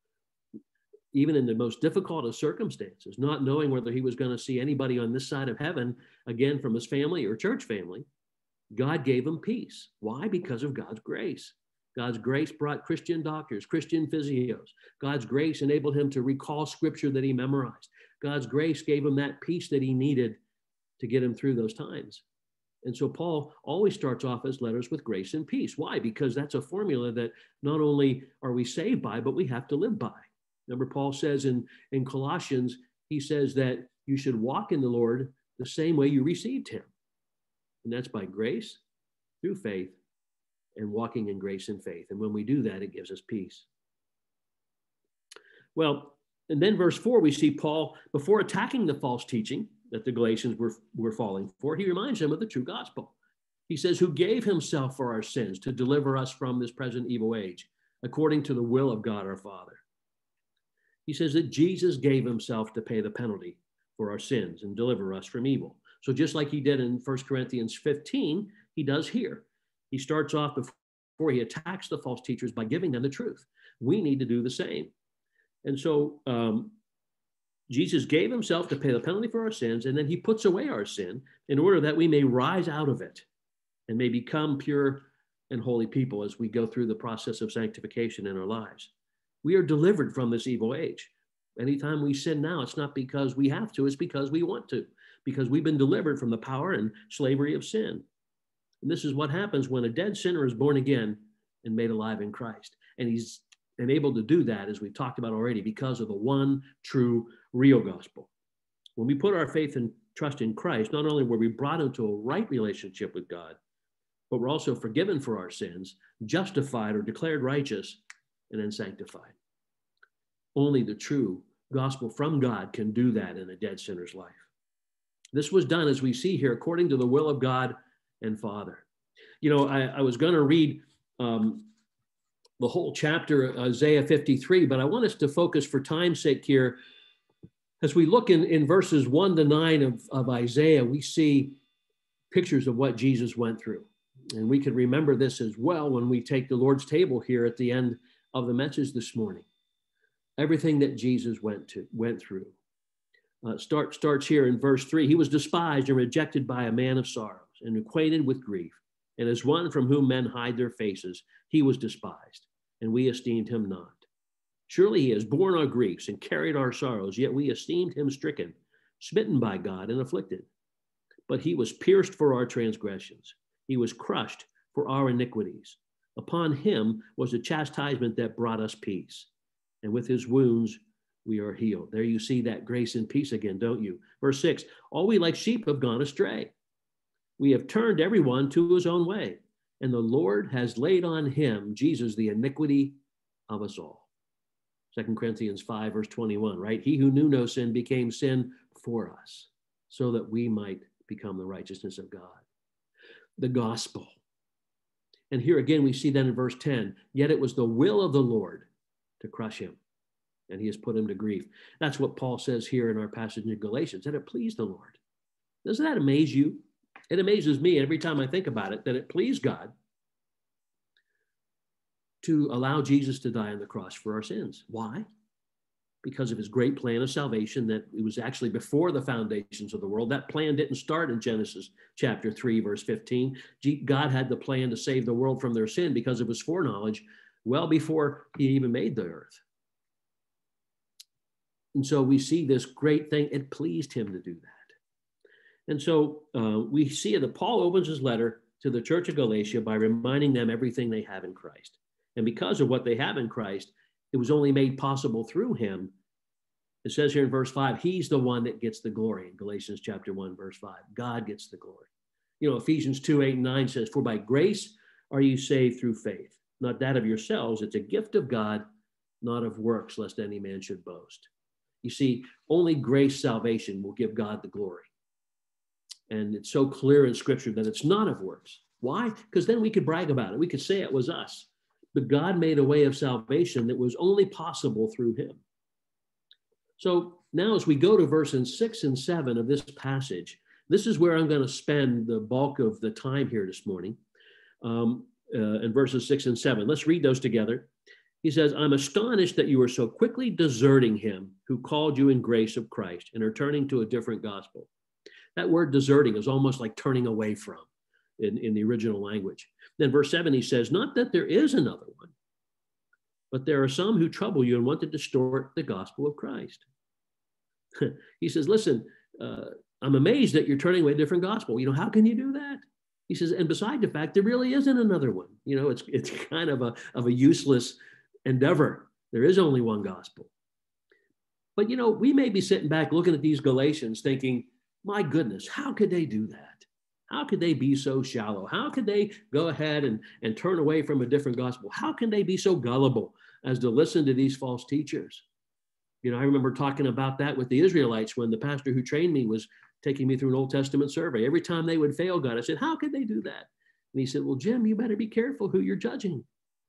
Even in the most difficult of circumstances, not knowing whether he was going to see anybody on this side of heaven again from his family or church family, God gave him peace. Why? Because of God's grace. God's grace brought Christian doctors, Christian physios. God's grace enabled him to recall scripture that he memorized. God's grace gave him that peace that he needed to get him through those times. And so Paul always starts off his letters with grace and peace. Why? Because that's a formula that not only are we saved by, but we have to live by. Remember, Paul says in Colossians, he says that you should walk in the Lord the same way you received him. And that's by grace, through faith, and walking in grace and faith. And when we do that, it gives us peace. Well, and then verse 4, we see Paul, before attacking the false teaching that the Galatians were falling for, he reminds them of the true gospel. He says, who gave himself for our sins to deliver us from this present evil age, according to the will of God our Father. He says that Jesus gave himself to pay the penalty for our sins and deliver us from evil. So just like he did in 1 Corinthians 15, he does here. He starts off before he attacks the false teachers by giving them the truth. We need to do the same. And so Jesus gave himself to pay the penalty for our sins, and then he puts away our sin in order that we may rise out of it and may become pure and holy people as we go through the process of sanctification in our lives. We are delivered from this evil age. Anytime we sin now, it's not because we have to, it's because we want to, because we've been delivered from the power and slavery of sin. And this is what happens when a dead sinner is born again and made alive in Christ. And he's able to do that, as we've talked about already, because of the one true, real gospel. When we put our faith and trust in Christ, not only were we brought into a right relationship with God, but we're also forgiven for our sins, justified or declared righteous, and then sanctified. Only the true gospel from God can do that in a dead sinner's life. This was done, as we see here, according to the will of God and Father. You know, I was going to read the whole chapter, Isaiah 53, but I want us to focus for time's sake here. As we look in verses 1 to 9 of Isaiah, we see pictures of what Jesus went through. And we can remember this as well when we take the Lord's table here at the end of the message this morning. Everything that Jesus went through. Starts here in verse 3. He was despised and rejected by a man of sorrows and acquainted with grief. And as one from whom men hide their faces, he was despised, and we esteemed him not. Surely he has borne our griefs and carried our sorrows, yet we esteemed him stricken, smitten by God, and afflicted. But he was pierced for our transgressions. He was crushed for our iniquities. Upon him was a chastisement that brought us peace. And with his wounds, we are healed. There you see that grace and peace again, don't you? Verse 6, all we like sheep have gone astray. We have turned everyone to his own way. And the Lord has laid on him, Jesus, the iniquity of us all. 2 Corinthians 5, verse 21, right? He who knew no sin became sin for us, so that we might become the righteousness of God. The gospel. And here again, we see that in verse 10, yet it was the will of the Lord to crush him, and he has put him to grief. That's what Paul says here in our passage in Galatians, that it pleased the Lord. Doesn't that amaze you? It amazes me every time I think about it, that it pleased God to allow Jesus to die on the cross for our sins. Why? Because of his great plan of salvation, that it was actually before the foundations of the world. That plan didn't start in Genesis chapter 3, verse 15. God had the plan to save the world from their sin because of his foreknowledge well before he even made the earth. And so we see this great thing. It pleased him to do that. And so we see that Paul opens his letter to the church of Galatia by reminding them everything they have in Christ. And because of what they have in Christ, it was only made possible through him. It says here in verse 5, he's the one that gets the glory. In Galatians chapter 1, verse 5, God gets the glory. You know, Ephesians 2, 8, and 9 says, for by grace are you saved through faith, not that of yourselves. It's a gift of God, not of works, lest any man should boast. You see, only grace salvation will give God the glory. And it's so clear in Scripture that it's not of works. Why? Because then we could brag about it. We could say it was us. But God made a way of salvation that was only possible through him. So now as we go to verses 6 and 7 of this passage, this is where I'm going to spend the bulk of the time here this morning, in verses 6 and 7. Let's read those together. He says, I'm astonished that you are so quickly deserting him who called you in grace of Christ and are turning to a different gospel. That word deserting is almost like turning away from in the original language. Then verse 7, he says, not that there is another one, but there are some who trouble you and want to distort the gospel of Christ. He says, listen, I'm amazed that you're turning away a different gospel. You know, how can you do that? He says, and beside the fact, there really isn't another one. You know, it's kind of a useless endeavor. There is only one gospel. But, you know, we may be sitting back looking at these Galatians thinking, my goodness, how could they do that? How could they be so shallow? How could they go ahead and turn away from a different gospel? How can they be so gullible as to listen to these false teachers? You know, I remember talking about that with the Israelites when the pastor who trained me was taking me through an Old Testament survey. Every time they would fail God, I said, how could they do that? And he said, well, Jim, you better be careful who you're judging.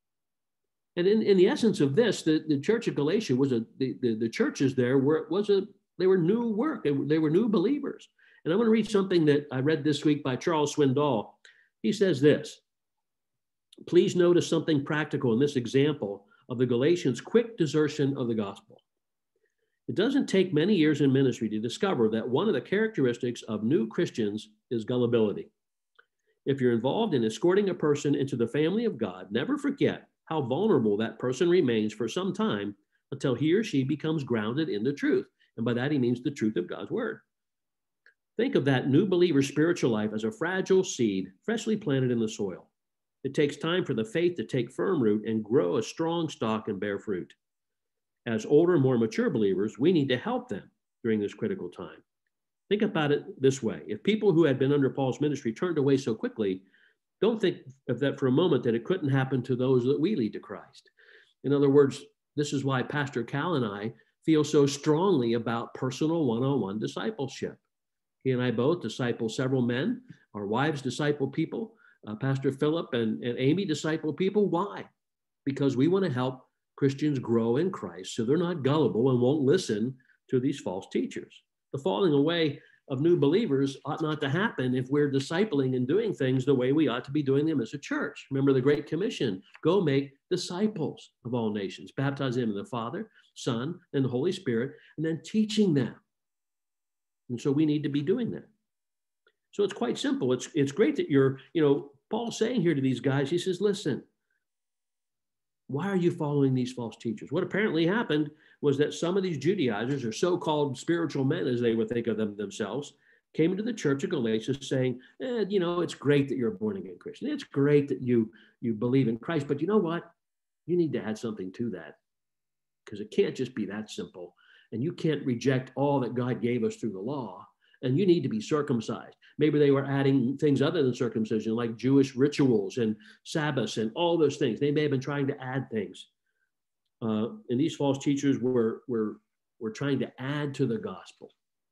And in the essence of this, the church of Galatia was the churches there they were new work. They were new believers. And I want to read something that I read this week by Charles Swindoll. He says this: please notice something practical in this example of the Galatians' quick desertion of the gospel. It doesn't take many years in ministry to discover that one of the characteristics of new Christians is gullibility. If you're involved in escorting a person into the family of God, never forget how vulnerable that person remains for some time until he or she becomes grounded in the truth. And by that, he means the truth of God's word. Think of that new believer's spiritual life as a fragile seed freshly planted in the soil. It takes time for the faith to take firm root and grow a strong stalk and bear fruit. As older, more mature believers, we need to help them during this critical time. Think about it this way. If people who had been under Paul's ministry turned away so quickly, don't think of that for a moment that it couldn't happen to those that we lead to Christ. In other words, this is why Pastor Cal and I feel so strongly about personal one-on-one discipleship. He and I both disciple several men. Our wives disciple people. Pastor Philip and Amy disciple people. Why? Because we want to help Christians grow in Christ so they're not gullible and won't listen to these false teachers. The falling away of new believers ought not to happen if we're discipling and doing things the way we ought to be doing them as a church. Remember the Great Commission: go make disciples of all nations, baptize them in the Father, Son, and the Holy Spirit, and then teaching them. And so we need to be doing that. So it's quite simple. It's great that Paul's saying here to these guys, he says, listen, why are you following these false teachers? What apparently happened was that some of these Judaizers, or so-called spiritual men, as they would think of them themselves, came into the church of Galatia saying, it's great that you're a born-again Christian. It's great that you believe in Christ, but you know what? You need to add something to that, because it can't just be that simple. And you can't reject all that God gave us through the law, and you need to be circumcised. Maybe they were adding things other than circumcision, like Jewish rituals and Sabbaths and all those things. They may have been trying to add things. And these false teachers were trying to add to the gospel.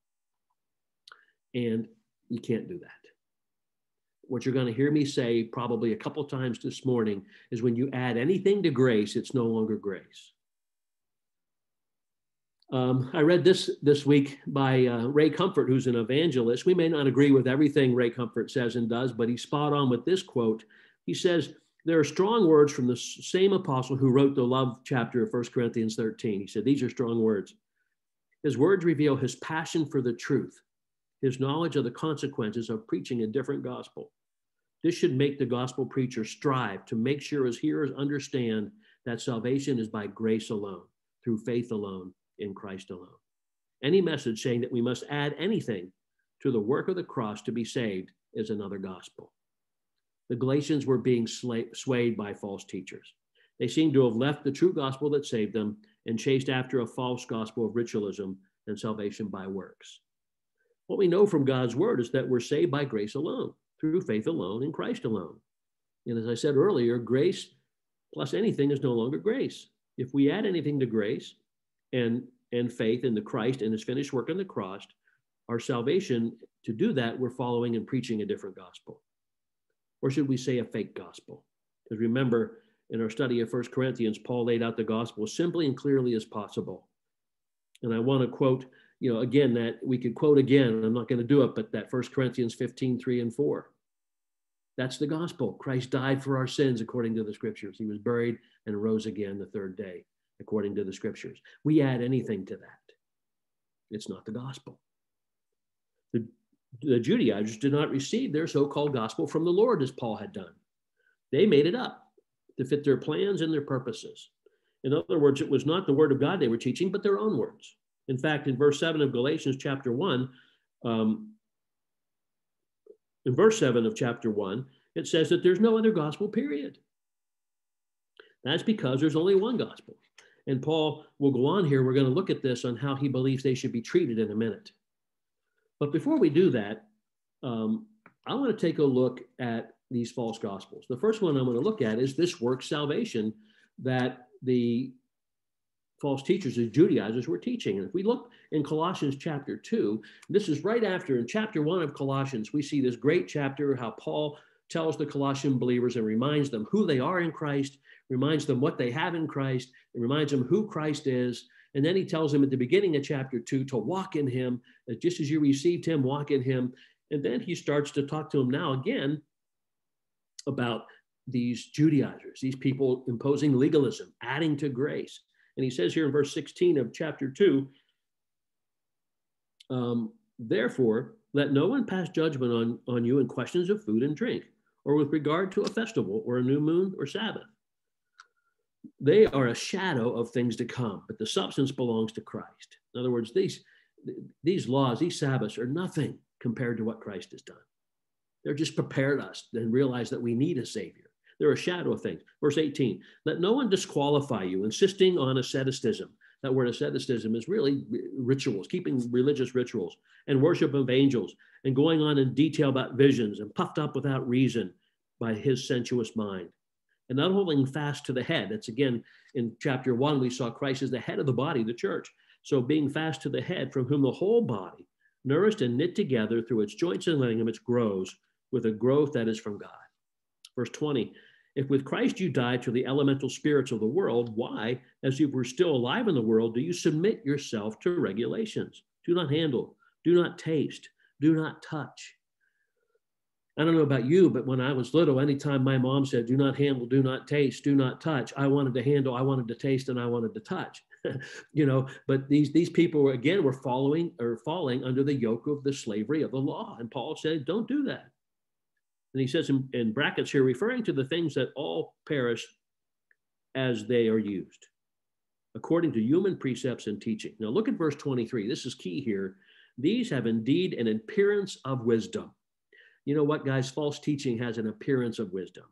And you can't do that. What you're going to hear me say probably a couple times this morning is when you add anything to grace, it's no longer grace. I read this week by Ray Comfort, who's an evangelist. We may not agree with everything Ray Comfort says and does, but he's spot on with this quote. He says, there are strong words from the same apostle who wrote the love chapter of 1 Corinthians 13. He said, these are strong words. His words reveal his passion for the truth, his knowledge of the consequences of preaching a different gospel. This should make the gospel preacher strive to make sure his hearers understand that salvation is by grace alone, through faith alone, in Christ alone. Any message saying that we must add anything to the work of the cross to be saved is another gospel. The Galatians were being swayed by false teachers. They seemed to have left the true gospel that saved them and chased after a false gospel of ritualism and salvation by works. What we know from God's word is that we're saved by grace alone, through faith alone, in Christ alone. And as I said earlier, grace plus anything is no longer grace. If we add anything to grace, and faith in the Christ and his finished work on the cross, our salvation, to do that, we're following and preaching a different gospel. Or should we say a fake gospel? Because remember, in our study of 1 Corinthians, Paul laid out the gospel as simply and clearly as possible. And I want to quote, again, that we could quote again, and I'm not going to do it, but that 1 Corinthians 15, 3 and 4. That's the gospel. Christ died for our sins according to the scriptures. He was buried and rose again the third day, according to the scriptures. We add anything to that, it's not the gospel. The Judaizers did not receive their so-called gospel from the Lord as Paul had done. They made it up to fit their plans and their purposes. In other words, it was not the word of God they were teaching, but their own words. In fact, in verse 7 of Galatians chapter 1, in verse 7 of chapter 1, it says that there's no other gospel, period. That's because there's only one gospel. And Paul will go on here. We're going to look at this on how he believes they should be treated in a minute. But before we do that, I want to take a look at these false gospels. The first one I'm going to look at is this works salvation that the false teachers, the Judaizers, were teaching. And if we look in Colossians chapter 2, this is right after, in chapter 1 of Colossians, we see this great chapter, how Paul tells the Colossian believers and reminds them who they are in Christ, reminds them what they have in Christ, and reminds them who Christ is. And then he tells them at the beginning of chapter 2 to walk in him, just as you received him, walk in him. And then he starts to talk to them now again about these Judaizers, these people imposing legalism, adding to grace. And he says here in verse 16 of chapter 2, therefore, let no one pass judgment on you in questions of food and drink, or with regard to a festival or a new moon or Sabbath. They are a shadow of things to come, but the substance belongs to Christ. In other words, these laws, these Sabbaths are nothing compared to what Christ has done. They're just prepared us and realize that we need a Savior. They're a shadow of things. Verse 18, let no one disqualify you, insisting on asceticism. That word asceticism is really rituals, keeping religious rituals and worship of angels and going on in detail about visions and puffed up without reason by his sensuous mind. And not holding fast to the head. That's again, in chapter 1, we saw Christ as the head of the body, the church. So being fast to the head, from whom the whole body, nourished and knit together through its joints and ligaments, grows with a growth that is from God. Verse 20, if with Christ you died to the elemental spirits of the world, why, as you were still alive in the world, do you submit yourself to regulations? Do not handle, do not taste, do not touch. I don't know about you, but when I was little, anytime my mom said, do not handle, do not taste, do not touch, I wanted to handle, I wanted to taste, and I wanted to touch. But these people, again, were falling under the yoke of the slavery of the law. And Paul said, don't do that. And he says in brackets here, referring to the things that all perish as they are used, according to human precepts and teaching. Now look at verse 23. This is key here. These have indeed an appearance of wisdom. You know what, guys? False teaching has an appearance of wisdom.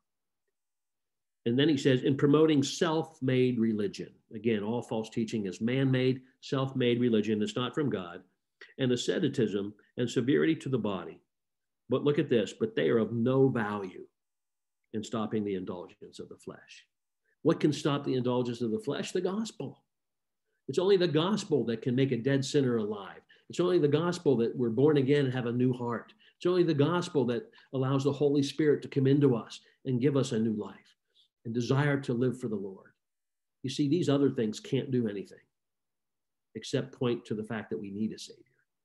And then he says, in promoting self-made religion. Again, all false teaching is man-made, self-made religion. It's not from God. And asceticism and severity to the body. But look at this, but they are of no value in stopping the indulgence of the flesh. What can stop the indulgence of the flesh? The gospel. It's only the gospel that can make a dead sinner alive. It's only the gospel that we're born again and have a new heart. It's only the gospel that allows the Holy Spirit to come into us and give us a new life and desire to live for the Lord. You see, these other things can't do anything except point to the fact that we need a Savior.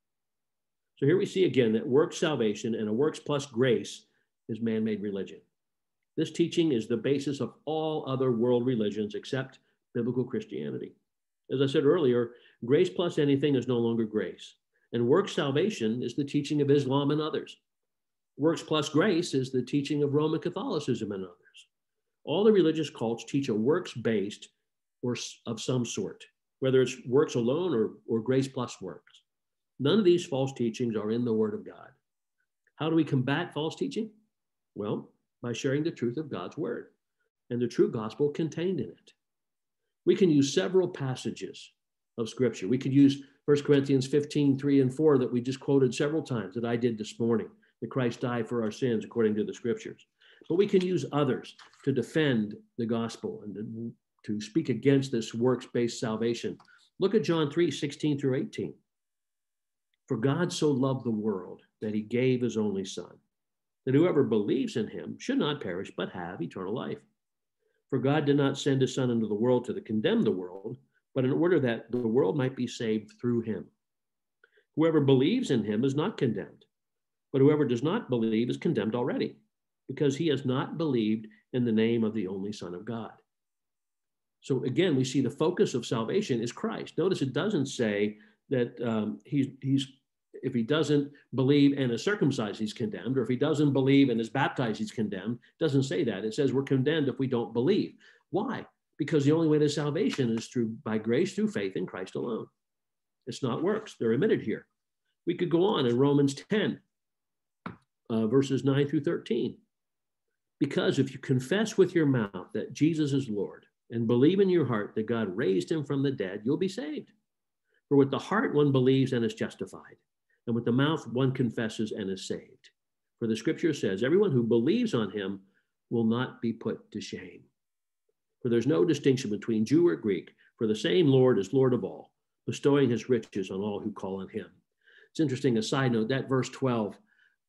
So here we see again that works salvation and a works plus grace is man-made religion. This teaching is the basis of all other world religions except biblical Christianity. As I said earlier, grace plus anything is no longer grace. And works salvation is the teaching of Islam and others. Works plus grace is the teaching of Roman Catholicism and others. All the religious cults teach a works-based or of some sort, whether it's works alone or grace plus works. None of these false teachings are in the Word of God. How do we combat false teaching? Well, by sharing the truth of God's Word and the true gospel contained in it. We can use several passages of Scripture. We could use 1 Corinthians 15, 3 and 4 that we just quoted several times that I did this morning, that Christ died for our sins according to the Scriptures. But we can use others to defend the gospel and to speak against this works-based salvation. Look at John 3, 16 through 18. For God so loved the world that he gave his only Son, that whoever believes in him should not perish, but have eternal life. For God did not send his Son into the world to condemn the world, but in order that the world might be saved through him. Whoever believes in him is not condemned, but whoever does not believe is condemned already, because he has not believed in the name of the only Son of God. So again, we see the focus of salvation is Christ. Notice it doesn't say that if he doesn't believe and is circumcised, he's condemned, or if he doesn't believe and is baptized, he's condemned. It doesn't say that. It says we're condemned if we don't believe. Why? Because the only way to salvation is by grace through faith in Christ alone. It's not works. They're omitted here. We could go on in Romans 10, verses 9 through 13. Because if you confess with your mouth that Jesus is Lord and believe in your heart that God raised him from the dead, you'll be saved. For with the heart one believes and is justified, and with the mouth one confesses and is saved. For the scripture says, everyone who believes on him will not be put to shame. For there's no distinction between Jew or Greek, for the same Lord is Lord of all, bestowing his riches on all who call on him. It's interesting, a side note, that verse 12,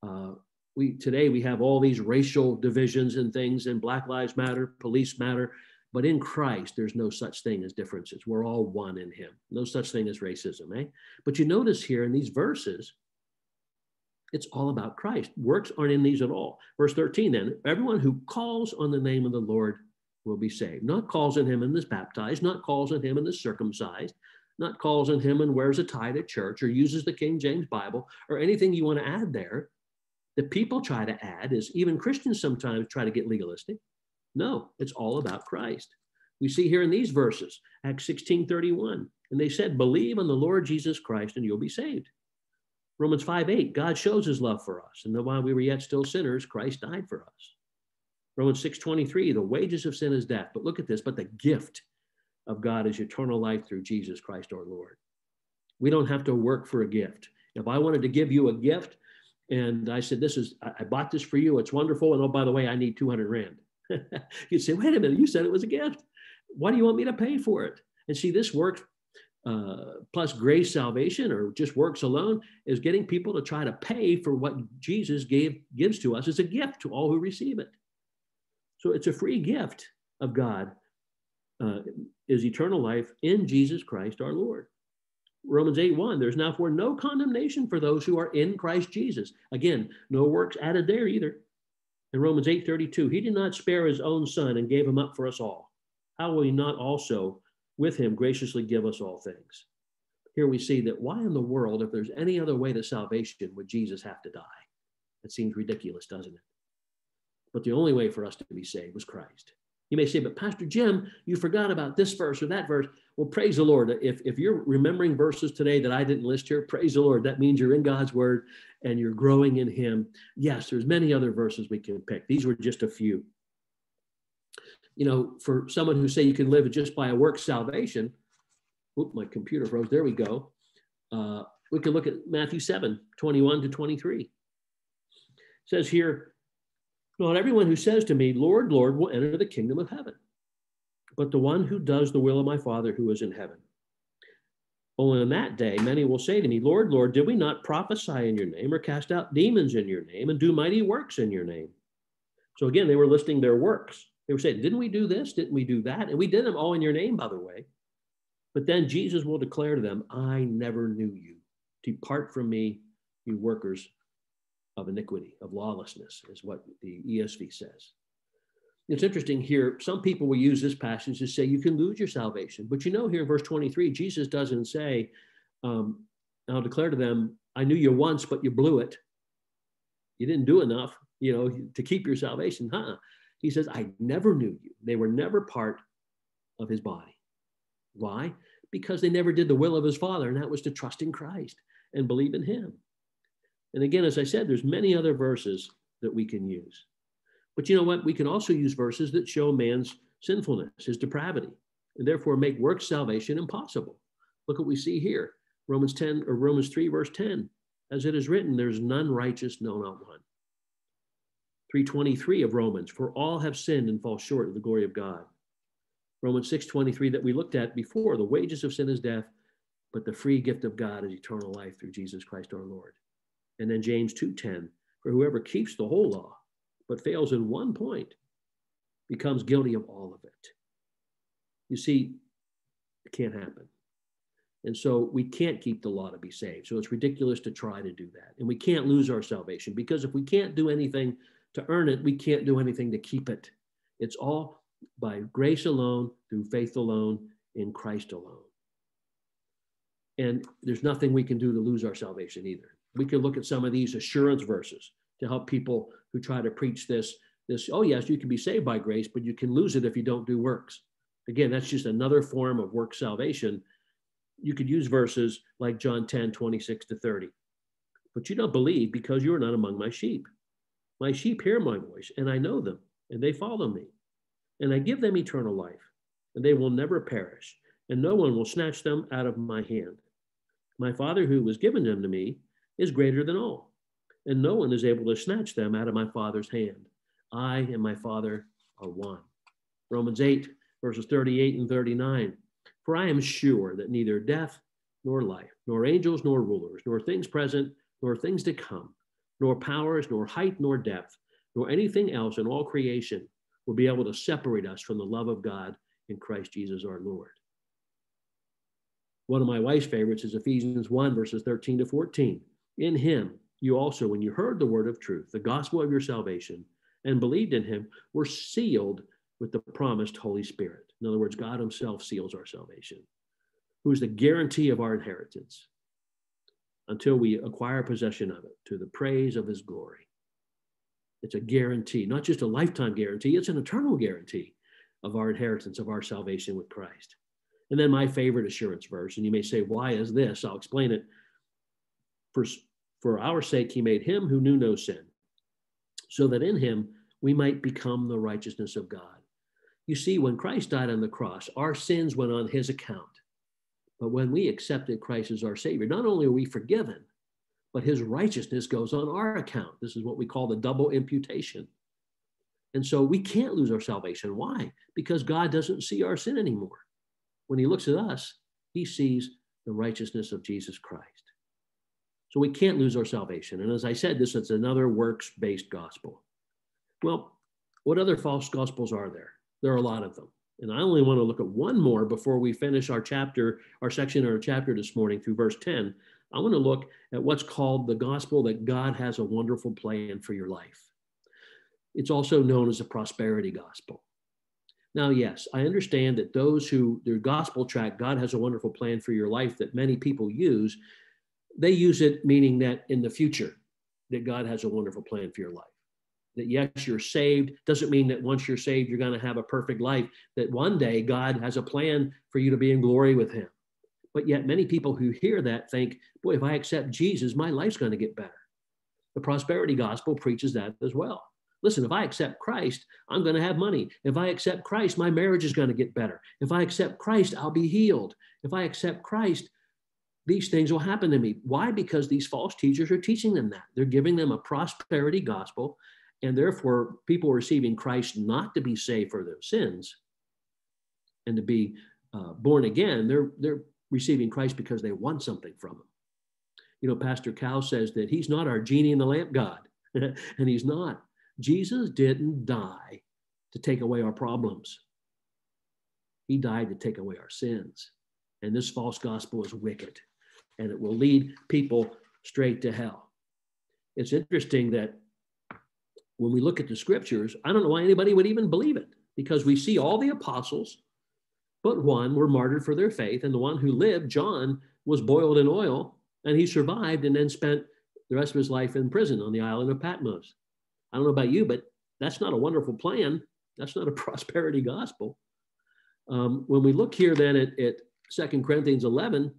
today we have all these racial divisions and things, and Black Lives Matter, police matter, but in Christ, there's no such thing as differences. We're all one in him. No such thing as racism, eh? But you notice here in these verses, it's all about Christ. Works aren't in these at all. Verse 13 then, everyone who calls on the name of the Lord will be saved. Not calls on him and is baptized, not calls on him and is circumcised, not calls on him and wears a tie to church or uses the King James Bible or anything you want to add there. That people try to add is even Christians sometimes try to get legalistic. No, it's all about Christ. We see here in these verses, Acts 16:31, and they said, believe on the Lord Jesus Christ and you'll be saved. Romans 5:8, God shows his love for us, and that while we were yet still sinners, Christ died for us. Romans 6:23, the wages of sin is death. But look at this, but the gift of God is eternal life through Jesus Christ our Lord. We don't have to work for a gift. If I wanted to give you a gift and I said, I bought this for you, it's wonderful, and oh, by the way, I need 200 Rand. You'd say, wait a minute, you said it was a gift. Why do you want me to pay for it? And see, this works plus grace salvation or just works alone is getting people to try to pay for what Jesus gives to us as a gift to all who receive it. So it's a free gift of God, is eternal life in Jesus Christ our Lord. Romans 8:1, there's now for no condemnation for those who are in Christ Jesus. Again, no works added there either. In Romans 8:32, he did not spare his own son and gave him up for us all. How will he not also with him graciously give us all things? Here we see that why in the world, if there's any other way to salvation, would Jesus have to die? It seems ridiculous, doesn't it? But the only way for us to be saved was Christ. You may say, but Pastor Jim, you forgot about this verse or that verse. Well, praise the Lord. If you're remembering verses today that I didn't list here, praise the Lord. That means you're in God's word and you're growing in him. Yes, there's many other verses we can pick. These were just a few. You know, for someone who say you can live just by a work salvation, oop, my computer froze. There we go. We can look at Matthew 7:21-23. It says here, not everyone who says to me, Lord, Lord, will enter the kingdom of heaven, but the one who does the will of my Father who is in heaven. Only on that day, many will say to me, Lord, Lord, did we not prophesy in your name or cast out demons in your name and do mighty works in your name? So again, they were listing their works. They were saying, didn't we do this? Didn't we do that? And we did them all in your name, by the way. But then Jesus will declare to them, I never knew you. Depart from me, you workers of iniquity, of lawlessness, is what the ESV says. It's interesting here. Some people will use this passage to say you can lose your salvation. But you know, here in verse 23, Jesus doesn't say, I'll declare to them, I knew you once, but you blew it. You didn't do enough, to keep your salvation. He says, I never knew you. They were never part of his body. Why? Because they never did the will of his Father, and that was to trust in Christ and believe in him. And again, as I said, there's many other verses that we can use. But you know what? We can also use verses that show man's sinfulness, his depravity, and therefore make work salvation impossible. Look what we see here. Romans 3, verse 10. As it is written, there's none righteous, no, not one. 3:23 of Romans, for all have sinned and fall short of the glory of God. Romans 6:23 that we looked at before, the wages of sin is death, but the free gift of God is eternal life through Jesus Christ our Lord. And then James 2:10, for whoever keeps the whole law, but fails in one point, becomes guilty of all of it. You see, it can't happen. And so we can't keep the law to be saved. So it's ridiculous to try to do that. And we can't lose our salvation, because if we can't do anything to earn it, we can't do anything to keep it. It's all by grace alone, through faith alone, in Christ alone. And there's nothing we can do to lose our salvation either. We can look at some of these assurance verses to help people who try to preach this, oh yes, you can be saved by grace, but you can lose it if you don't do works. Again, that's just another form of work salvation. You could use verses like John 10:26-30. But you don't believe because you are not among my sheep. My sheep hear my voice, and I know them, and they follow me. And I give them eternal life, and they will never perish, and no one will snatch them out of my hand. My Father who has given them to me is greater than all, and no one is able to snatch them out of my Father's hand. I and my Father are one. Romans 8, verses 38 and 39. For I am sure that neither death nor life, nor angels nor rulers, nor things present, nor things to come, nor powers, nor height, nor depth, nor anything else in all creation will be able to separate us from the love of God in Christ Jesus our Lord. One of my wife's favorites is Ephesians 1, verses 13 to 14. In him, you also, when you heard the word of truth, the gospel of your salvation, and believed in him, were sealed with the promised Holy Spirit. In other words, God himself seals our salvation, who is the guarantee of our inheritance until we acquire possession of it, to the praise of his glory. It's a guarantee, not just a lifetime guarantee, it's an eternal guarantee of our inheritance, of our salvation with Christ. And then my favorite assurance verse, and you may say, why is this? I'll explain it. For our sake, he made him who knew no sin, so that in him we might become the righteousness of God. You see, when Christ died on the cross, our sins went on his account. But when we accepted Christ as our Savior, not only are we forgiven, but his righteousness goes on our account. This is what we call the double imputation. And so we can't lose our salvation. Why? Because God doesn't see our sin anymore. When he looks at us, he sees the righteousness of Jesus Christ. So we can't lose our salvation. And as I said, this is another works-based gospel. Well, what other false gospels are there? There are a lot of them. And I only want to look at one more before we finish our chapter, our section or chapter this morning through verse 10. I want to look at what's called the gospel that God has a wonderful plan for your life. It's also known as the prosperity gospel. Now, yes, I understand that those who, their gospel tract, God has a wonderful plan for your life, that many people use, they use it meaning that in the future, that God has a wonderful plan for your life. That yes, you're saved, doesn't mean that once you're saved, you're going to have a perfect life, that one day God has a plan for you to be in glory with him. But yet many people who hear that think, boy, if I accept Jesus, my life's going to get better. The prosperity gospel preaches that as well. Listen, if I accept Christ, I'm going to have money. If I accept Christ, my marriage is going to get better. If I accept Christ, I'll be healed. If I accept Christ, these things will happen to me. Why? Because these false teachers are teaching them that. They're giving them a prosperity gospel, and therefore people receiving Christ not to be saved for their sins and to be born again, they're receiving Christ because they want something from him. You know, Pastor Cal says that he's not our genie in the lamp God, and he's not. Jesus didn't die to take away our problems. He died to take away our sins. And this false gospel is wicked, and it will lead people straight to hell. It's interesting that when we look at the scriptures, I don't know why anybody would even believe it, because we see all the apostles, but one were martyred for their faith, and the one who lived, John, was boiled in oil, and he survived and then spent the rest of his life in prison on the island of Patmos. I don't know about you, but that's not a wonderful plan. That's not a prosperity gospel. When we look here then at 2 Corinthians 11,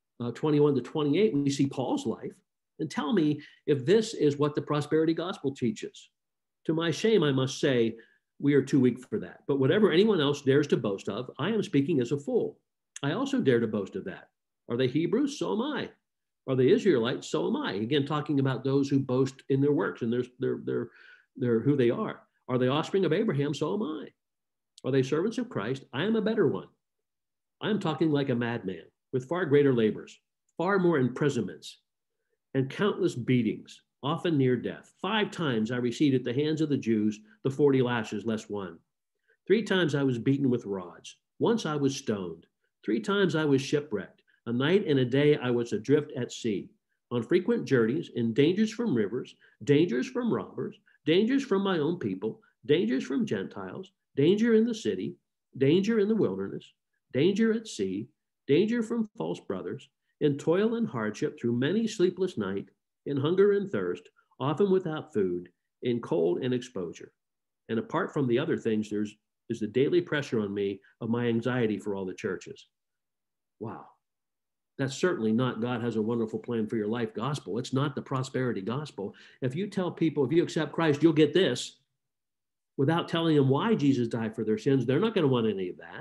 21 to 28, we see Paul's life. And tell me if this is what the prosperity gospel teaches. To my shame, I must say, we are too weak for that. But whatever anyone else dares to boast of, I am speaking as a fool. I also dare to boast of that. Are they Hebrews? So am I. Are they Israelites? So am I. Again, talking about those who boast in their works and they're who they are. Are they offspring of Abraham? So am I. Are they servants of Christ? I am a better one. I am talking like a madman with far greater labors, far more imprisonments, and countless beatings, often near death. 5 times I received at the hands of the Jews the 40 lashes less one. 3 times I was beaten with rods. Once I was stoned. 3 times I was shipwrecked. A night and a day I was adrift at sea, on frequent journeys, in dangers from rivers, dangers from robbers, dangers from my own people, dangers from Gentiles, danger in the city, danger in the wilderness, danger at sea, danger from false brothers, in toil and hardship through many sleepless nights, in hunger and thirst, often without food, in cold and exposure. And apart from the other things, there's the daily pressure on me of my anxiety for all the churches. Wow. That's certainly not God has a wonderful plan for your life gospel. It's not the prosperity gospel. If you tell people, if you accept Christ, you'll get this, without telling them why Jesus died for their sins, they're not going to want any of that.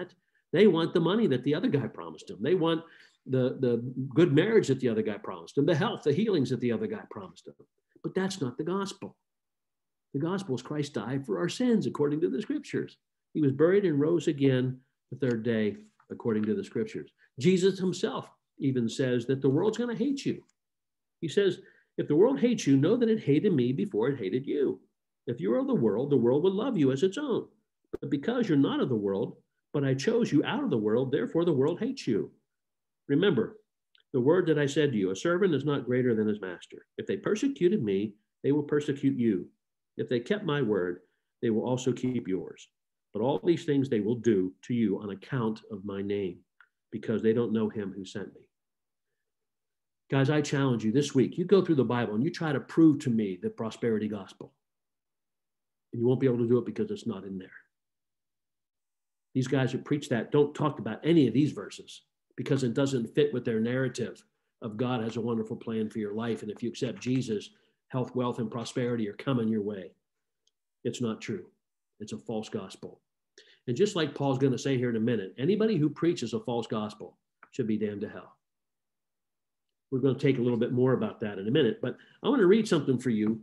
They want the money that the other guy promised them. They want the good marriage that the other guy promised them, the health, the healings that the other guy promised them. But that's not the gospel. The gospel is Christ died for our sins, according to the scriptures. He was buried and rose again the third day, according to the scriptures. Jesus himself even says that the world's going to hate you. He says, if the world hates you, know that it hated me before it hated you. If you are of the world would love you as its own. But because you're not of the world, but I chose you out of the world, therefore the world hates you. Remember, the word that I said to you, a servant is not greater than his master. If they persecuted me, they will persecute you. If they kept my word, they will also keep yours. But all these things they will do to you on account of my name, because they don't know him who sent me. Guys, I challenge you this week, you go through the Bible and you try to prove to me the prosperity gospel. And you won't be able to do it because it's not in there. These guys who preach that don't talk about any of these verses because it doesn't fit with their narrative of God has a wonderful plan for your life. And if you accept Jesus, health, wealth, and prosperity are coming your way. It's not true. It's a false gospel. And just like Paul's going to say here in a minute, anybody who preaches a false gospel should be damned to hell. We're going to take a little bit more about that in a minute, but I want to read something for you.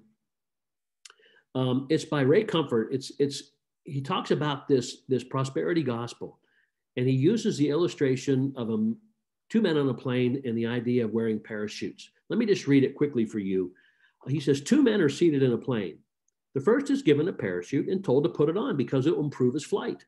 It's by Ray Comfort. He talks about this prosperity gospel, and he uses the illustration of two men on a plane and the idea of wearing parachutes. Let me just read it quickly for you. He says, two men are seated in a plane. The first is given a parachute and told to put it on because it will improve his flight.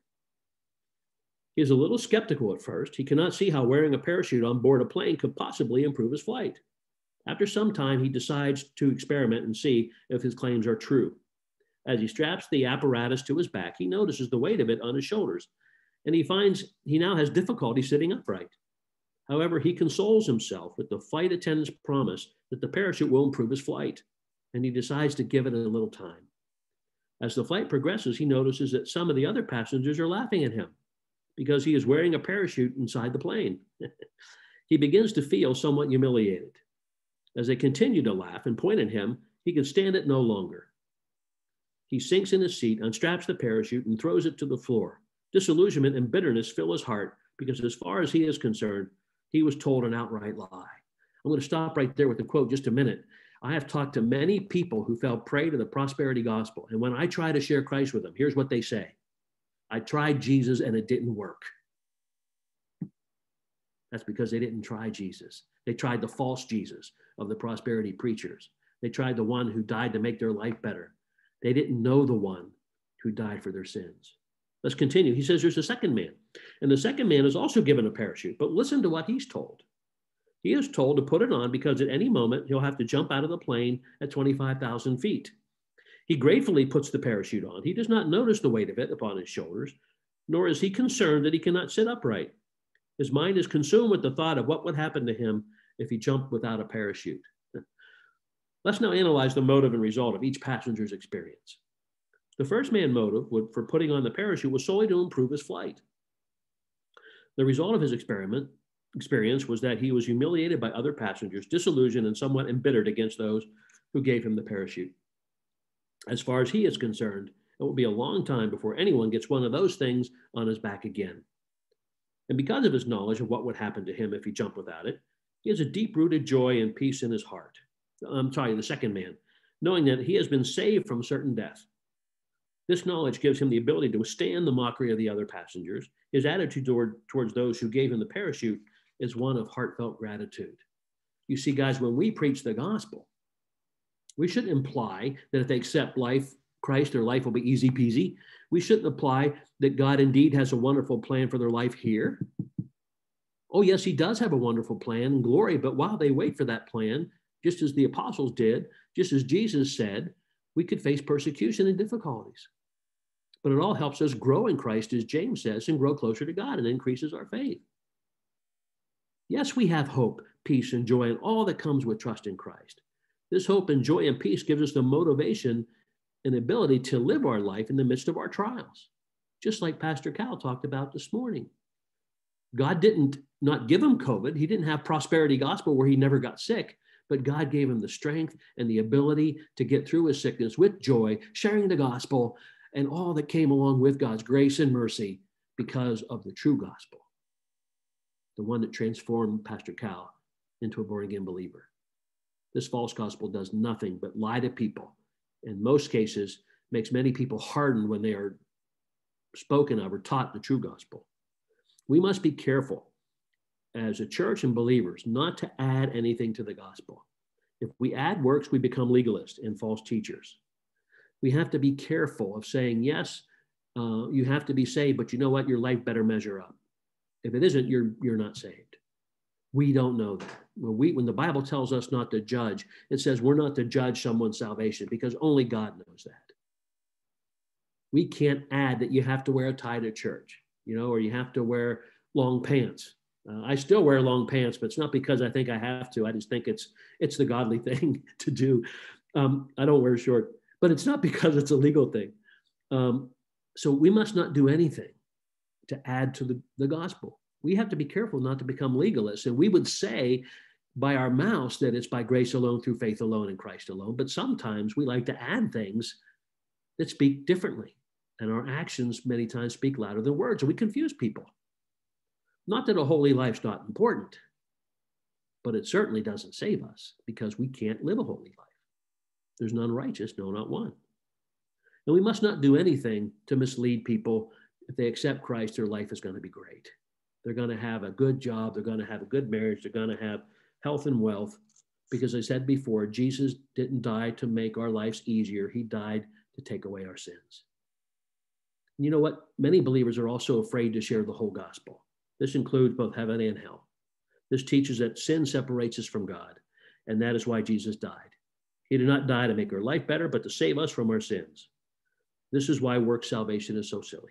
He is a little skeptical at first. He cannot see how wearing a parachute on board a plane could possibly improve his flight. After some time, he decides to experiment and see if his claims are true. As he straps the apparatus to his back, he notices the weight of it on his shoulders, and he finds he now has difficulty sitting upright. However, he consoles himself with the flight attendant's promise that the parachute will improve his flight, and he decides to give it a little time. As the flight progresses, he notices that some of the other passengers are laughing at him because he is wearing a parachute inside the plane. He begins to feel somewhat humiliated. As they continue to laugh and point at him, he can stand it no longer. He sinks in his seat, unstraps the parachute, and throws it to the floor. Disillusionment and bitterness fill his heart because as far as he is concerned, he was told an outright lie. I'm going to stop right there with the quote just a minute. I have talked to many people who fell prey to the prosperity gospel. And when I try to share Christ with them, here's what they say. I tried Jesus and it didn't work. That's because they didn't try Jesus. They tried the false Jesus of the prosperity preachers. They tried the one who died to make their life better. They didn't know the one who died for their sins. Let's continue. He says there's a second man, and the second man is also given a parachute, but listen to what he's told. He is told to put it on because at any moment he'll have to jump out of the plane at 25,000 feet. He gratefully puts the parachute on. He does not notice the weight of it upon his shoulders, nor is he concerned that he cannot sit upright. His mind is consumed with the thought of what would happen to him if he jumped without a parachute. Let's now analyze the motive and result of each passenger's experience. The first man's motive for putting on the parachute was solely to improve his flight. The result of his experience was that he was humiliated by other passengers, disillusioned and somewhat embittered against those who gave him the parachute. As far as he is concerned, it will be a long time before anyone gets one of those things on his back again. And because of his knowledge of what would happen to him if he jumped without it, he has a deep-rooted joy and peace in his heart. The second man, knowing that he has been saved from certain death. This knowledge gives him the ability to withstand the mockery of the other passengers. His attitude towards those who gave him the parachute is one of heartfelt gratitude. You see, guys, when we preach the gospel, we shouldn't imply that if they accept Christ, their life will be easy peasy. We shouldn't imply that God indeed has a wonderful plan for their life here. Oh, yes, he does have a wonderful plan and glory, but while they wait for that plan, just as the apostles did, just as Jesus said, we could face persecution and difficulties. But it all helps us grow in Christ, as James says, and grow closer to God and increases our faith. Yes, we have hope, peace, and joy, and all that comes with trust in Christ. This hope and joy and peace gives us the motivation and ability to live our life in the midst of our trials, just like Pastor Cal talked about this morning. God didn't not give him COVID. He didn't have prosperity gospel where he never got sick, but God gave him the strength and the ability to get through his sickness with joy, sharing the gospel and all that came along with God's grace and mercy because of the true gospel, the one that transformed Pastor Cal into a born-again believer. This false gospel does nothing but lie to people. In most cases, makes many people hardened when they are spoken of or taught the true gospel. We must be careful as a church and believers not to add anything to the gospel. If we add works, we become legalists and false teachers. We have to be careful of saying, yes, you have to be saved, but you know what? Your life better measure up. If it isn't, you're not saved. We don't know that. When the Bible tells us not to judge, it says we're not to judge someone's salvation because only God knows that. We can't add that you have to wear a tie to church, or you have to wear long pants. I still wear long pants, but it's not because I think I have to. I just think it's the godly thing to do. I don't wear short, but it's not because it's a legal thing. So we must not do anything to add to the gospel. We have to be careful not to become legalists. And we would say by our mouths that it's by grace alone, through faith alone, in Christ alone. But sometimes we like to add things that speak differently. And our actions many times speak louder than words. And we confuse people. Not that a holy life's not important, but it certainly doesn't save us because we can't live a holy life. There's none righteous, no, not one. And we must not do anything to mislead people. If they accept Christ, their life is going to be great. They're going to have a good job. They're going to have a good marriage. They're going to have health and wealth. Because I said before, Jesus didn't die to make our lives easier. He died to take away our sins. And you know what? Many believers are also afraid to share the whole gospel. This includes both heaven and hell. This teaches that sin separates us from God. And that is why Jesus died. He did not die to make our life better, but to save us from our sins. This is why work salvation is so silly.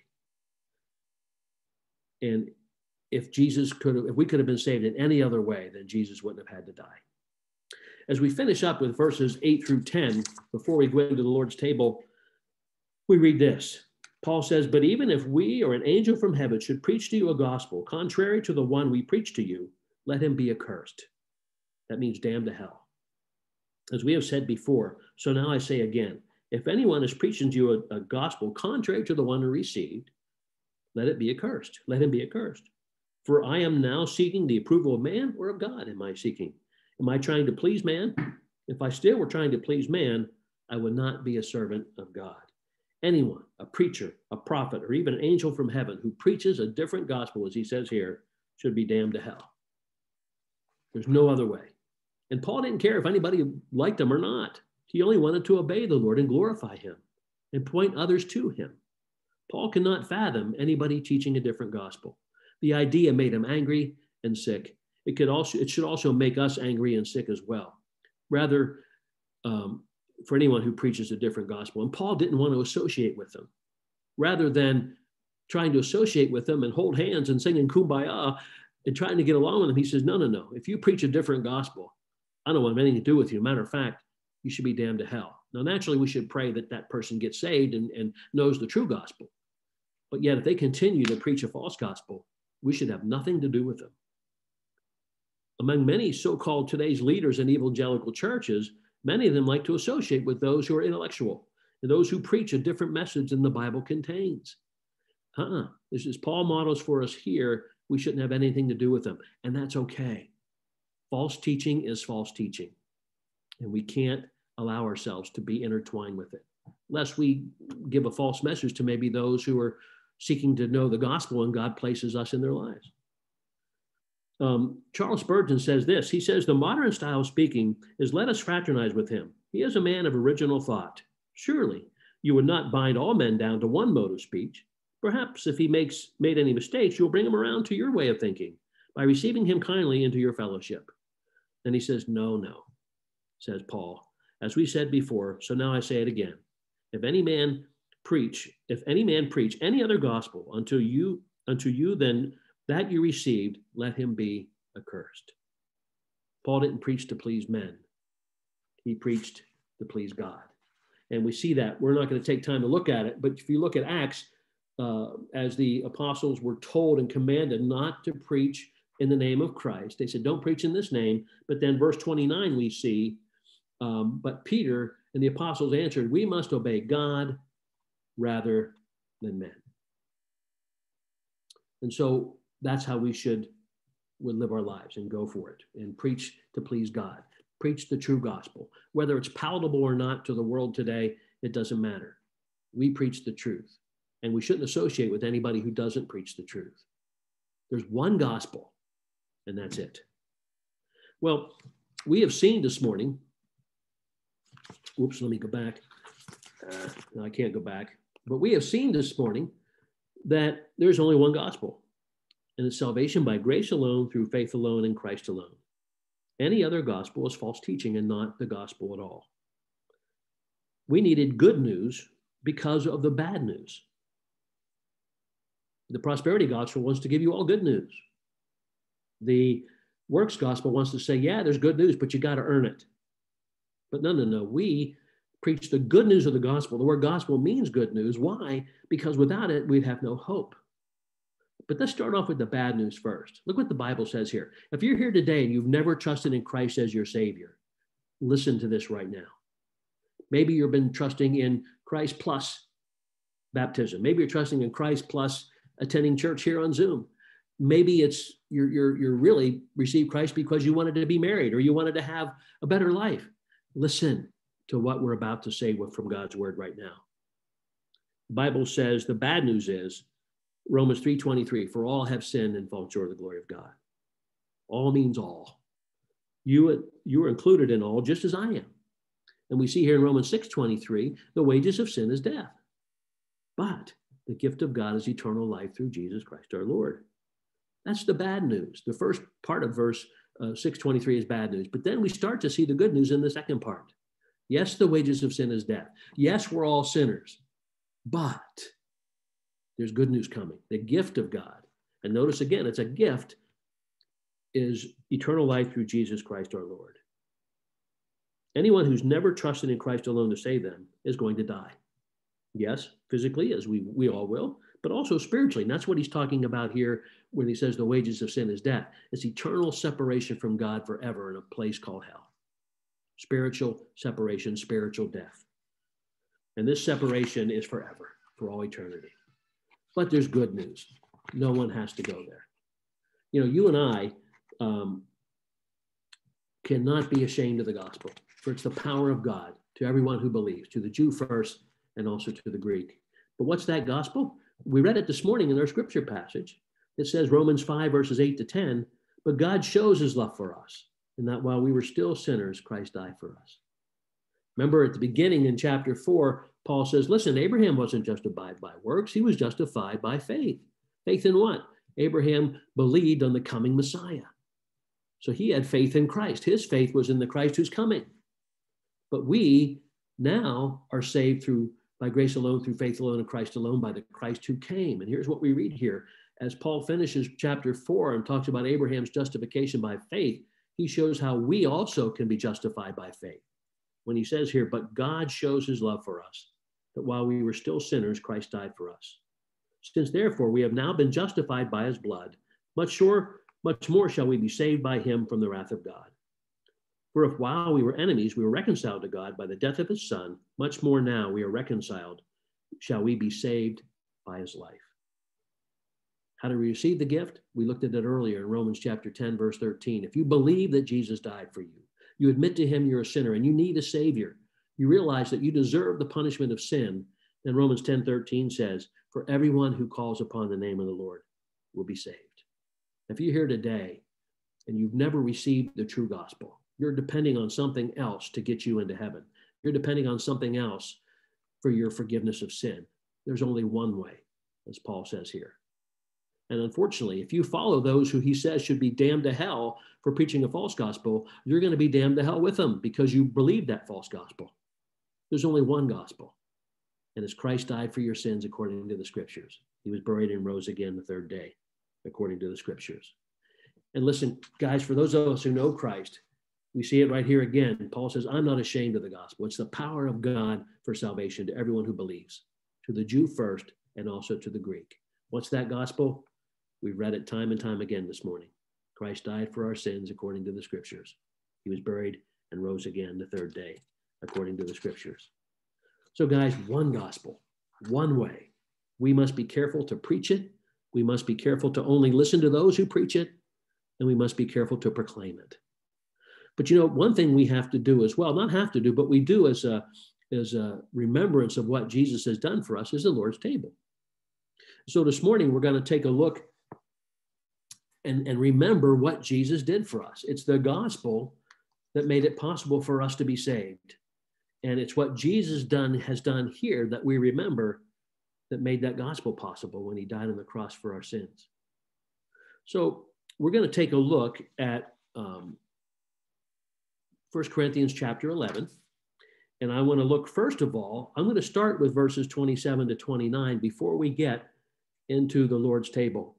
And if we could have been saved in any other way, then Jesus wouldn't have had to die. As we finish up with verses 8 through 10, before we go into the Lord's table, we read this. Paul says, but even if we or an angel from heaven should preach to you a gospel contrary to the one we preach to you, let him be accursed. That means damned to hell. As we have said before, so now I say again, if anyone is preaching to you a gospel contrary to the one who received, let it be accursed. Let him be accursed. For I am now seeking the approval of man, or of God am I seeking? Am I trying to please man? If I still were trying to please man, I would not be a servant of God. Anyone, a preacher, a prophet, or even an angel from heaven who preaches a different gospel, as he says here, should be damned to hell. There's no other way. And Paul didn't care if anybody liked him or not. He only wanted to obey the Lord and glorify him and point others to him. Paul cannot fathom anybody teaching a different gospel. The idea made him angry and sick. It should also make us angry and sick as well. Rather, for anyone who preaches a different gospel. And Paul didn't want to associate with them. Rather than trying to associate with them and hold hands and singing Kumbaya and trying to get along with them, he says, no. If you preach a different gospel, I don't want anything to do with you. Matter of fact, you should be damned to hell. Now, naturally, we should pray that that person gets saved and knows the true gospel. But yet, if they continue to preach a false gospel, we should have nothing to do with them. Among many so-called today's leaders in evangelical churches, many of them like to associate with those who are intellectual and those who preach a different message than the Bible contains. This is Paul models for us here. We shouldn't have anything to do with them, and that's okay. False teaching is false teaching, and we can't allow ourselves to be intertwined with it, lest we give a false message to maybe those who are seeking to know the gospel and God places us in their lives. Charles Spurgeon says this. He says, the modern style of speaking is let us fraternize with him. He is a man of original thought. Surely you would not bind all men down to one mode of speech. Perhaps if he made any mistakes, you'll bring him around to your way of thinking by receiving him kindly into your fellowship. Then he says, no, says Paul. As we said before, so now I say it again. If any man preach any other gospel unto you, then that you received, let him be accursed. Paul didn't preach to please men. He preached to please God. And we see that. We're not going to take time to look at it, but if you look at Acts, as the apostles were told and commanded not to preach in the name of Christ, they said, don't preach in this name. But then verse 29, we see, but Peter and the apostles answered, we must obey God rather than men. And so that's how we would live our lives and go for it and preach to please God. Preach the true gospel. Whether it's palatable or not to the world today, it doesn't matter. We preach the truth, and we shouldn't associate with anybody who doesn't preach the truth. There's one gospel, and that's it. Well, we have seen this morning, whoops, let me go back. No, I can't go back. But we have seen this morning that there's only one gospel, and it's salvation by grace alone, through faith alone, in Christ alone. Any other gospel is false teaching and not the gospel at all. We needed good news because of the bad news. The prosperity gospel wants to give you all good news. The works gospel wants to say, yeah, there's good news, but you got to earn it. But no. We preach the good news of the gospel. The word gospel means good news. Why? Because without it, we'd have no hope. But let's start off with the bad news first. Look what the Bible says here. If you're here today and you've never trusted in Christ as your Savior, listen to this right now. Maybe you've been trusting in Christ plus baptism. Maybe you're trusting in Christ plus attending church here on Zoom. Maybe it's you're really received Christ because you wanted to be married or you wanted to have a better life. Listen to what we're about to say from God's word right now. The Bible says the bad news is Romans 3:23, for all have sinned and fall short of the glory of God. All means all. You are included in all, just as I am. And we see here in Romans 6:23, the wages of sin is death. But the gift of God is eternal life through Jesus Christ our Lord. That's the bad news. The first part of verse 6:23 is bad news. But then we start to see the good news in the second part. Yes, the wages of sin is death. Yes, we're all sinners. But there's good news coming. The gift of God. And notice again, it's a gift, is eternal life through Jesus Christ our Lord. Anyone who's never trusted in Christ alone to save them is going to die. Yes, physically, as we all will, but also spiritually. And that's what he's talking about here when he says the wages of sin is death. It's eternal separation from God forever in a place called hell. Spiritual separation, spiritual death. And this separation is forever, for all eternity. But there's good news. No one has to go there. You know, you and I cannot be ashamed of the gospel, for it's the power of God to everyone who believes, to the Jew first and also to the Greek. But what's that gospel? We read it this morning in our scripture passage. It says Romans 5 verses 8 to 10, but God shows his love for us, and that while we were still sinners, Christ died for us. Remember at the beginning in chapter 4, Paul says, listen, Abraham wasn't justified by works. He was justified by faith. Faith in what? Abraham believed on the coming Messiah. So he had faith in Christ. His faith was in the Christ who's coming. But we now are saved by grace alone, through faith alone, in Christ alone, by the Christ who came. And here's what we read here. As Paul finishes chapter 4 and talks about Abraham's justification by faith, he shows how we also can be justified by faith. When he says here, but God shows his love for us, that while we were still sinners, Christ died for us. Since therefore we have now been justified by his blood, much more shall we be saved by him from the wrath of God. For if while we were enemies, we were reconciled to God by the death of his son, much more now we are reconciled, shall we be saved by his life. How do we receive the gift? We looked at it earlier in Romans chapter 10, verse 13. If you believe that Jesus died for you, you admit to him you're a sinner and you need a savior, you realize that you deserve the punishment of sin, then Romans 10:13 says, for everyone who calls upon the name of the Lord will be saved. If you're here today and you've never received the true gospel, you're depending on something else to get you into heaven. You're depending on something else for your forgiveness of sin. There's only one way, as Paul says here. And unfortunately, if you follow those who he says should be damned to hell for preaching a false gospel, you're going to be damned to hell with them because you believe that false gospel. There's only one gospel, and it's Christ died for your sins according to the scriptures. He was buried and rose again the third day, according to the scriptures. And listen, guys, for those of us who know Christ, we see it right here again. Paul says, I'm not ashamed of the gospel. It's the power of God for salvation to everyone who believes, to the Jew first and also to the Greek. What's that gospel? We've read it time and time again this morning. Christ died for our sins according to the scriptures. He was buried and rose again the third day, according to the scriptures. So guys, one gospel, one way. We must be careful to preach it. We must be careful to only listen to those who preach it, and we must be careful to proclaim it. But you know, one thing we have to do as well, not have to do, but we do as a remembrance of what Jesus has done for us, is the Lord's table. So this morning, we're going to take a look and remember what Jesus did for us. It's the gospel that made it possible for us to be saved. And it's what Jesus has done here that we remember that made that gospel possible when he died on the cross for our sins. So we're going to take a look at 1 Corinthians chapter 11. And I want to look, first of all, I'm going to start with verses 27 to 29 before we get into the Lord's table.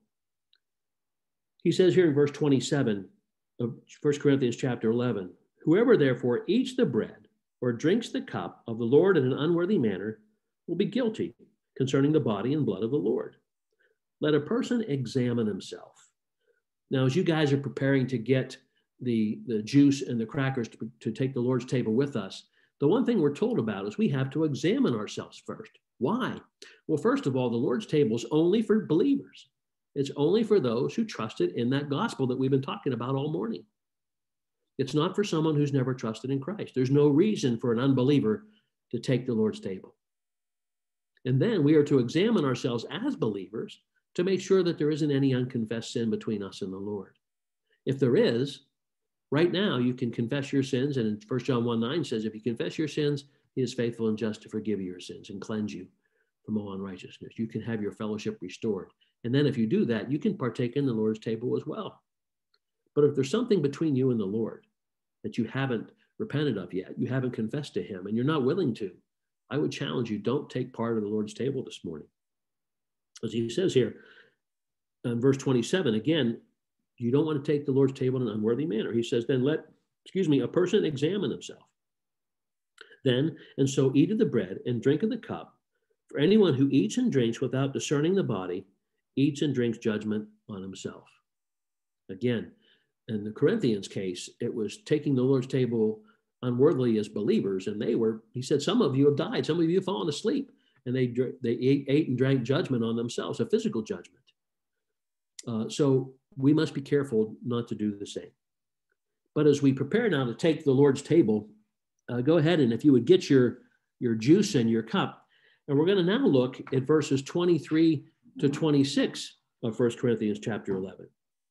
He says here in verse 27 of 1 Corinthians chapter 11, whoever therefore eats the bread or drinks the cup of the Lord in an unworthy manner will be guilty concerning the body and blood of the Lord. Let a person examine himself. Now, as you guys are preparing to get the juice and the crackers to take the Lord's table with us, the one thing we're told about is we have to examine ourselves first. Why? Well, first of all, the Lord's table is only for believers. It's only for those who trusted in that gospel that we've been talking about all morning. It's not for someone who's never trusted in Christ. There's no reason for an unbeliever to take the Lord's table. And then we are to examine ourselves as believers to make sure that there isn't any unconfessed sin between us and the Lord. If there is, right now you can confess your sins. And in 1 John 1:9 says, if you confess your sins, he is faithful and just to forgive you your sins and cleanse you from all unrighteousness. You can have your fellowship restored. And then if you do that, you can partake in the Lord's table as well. But if there's something between you and the Lord that you haven't repented of yet, you haven't confessed to him, and you're not willing to, I would challenge you, don't take part of the Lord's table this morning. As he says here in verse 27, again, you don't want to take the Lord's table in an unworthy manner. He says, then let a person examine himself. Then, and so eat of the bread and drink of the cup. For anyone who eats and drinks without discerning the body, eats and drinks judgment on himself. Again, in the Corinthians case, it was taking the Lord's table unworthily as believers, and he said, some of you have died, some of you have fallen asleep, and they ate and drank judgment on themselves, a physical judgment. So we must be careful not to do the same. But as we prepare now to take the Lord's table, go ahead and if you would get your juice and your cup, and we're going to now look at verses 23 to 26 of 1 Corinthians chapter 11.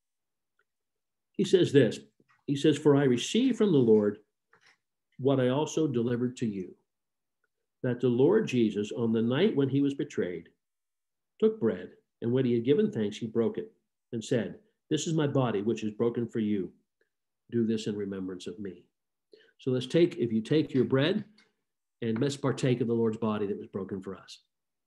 He says this, he says, for I received from the Lord what I also delivered to you, that the Lord Jesus, on the night when he was betrayed, took bread, and when he had given thanks, he broke it and said, this is my body, which is broken for you. Do this in remembrance of me. So if you take your bread, and let's partake of the Lord's body that was broken for us.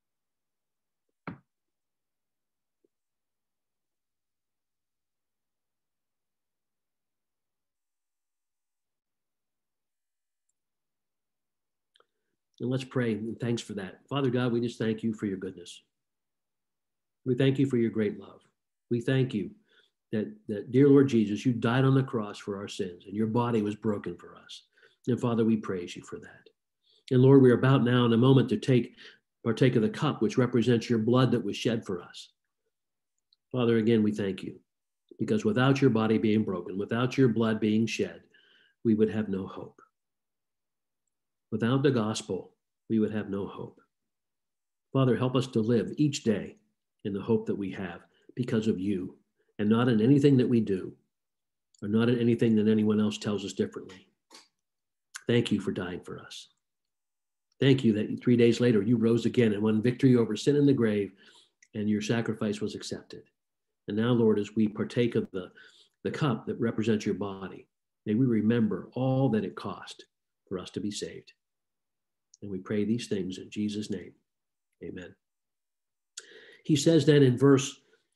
And let's pray, and thanks for that. Father God, we just thank you for your goodness. We thank you for your great love. We thank you that dear Lord Jesus, you died on the cross for our sins, and your body was broken for us. And Father, we praise you for that. And Lord, we're about now in a moment to partake of the cup, which represents your blood that was shed for us. Father, again, we thank you, because without your body being broken, without your blood being shed, we would have no hope. Without the gospel, we would have no hope. Father, help us to live each day in the hope that we have because of you, and not in anything that we do, or not in anything that anyone else tells us differently. Thank you for dying for us. Thank you that 3 days later you rose again and won victory over sin in the grave, and your sacrifice was accepted. And now, Lord, as we partake of the cup that represents your body, may we remember all that it cost for us to be saved. And we pray these things in Jesus' name. Amen. He says then in verse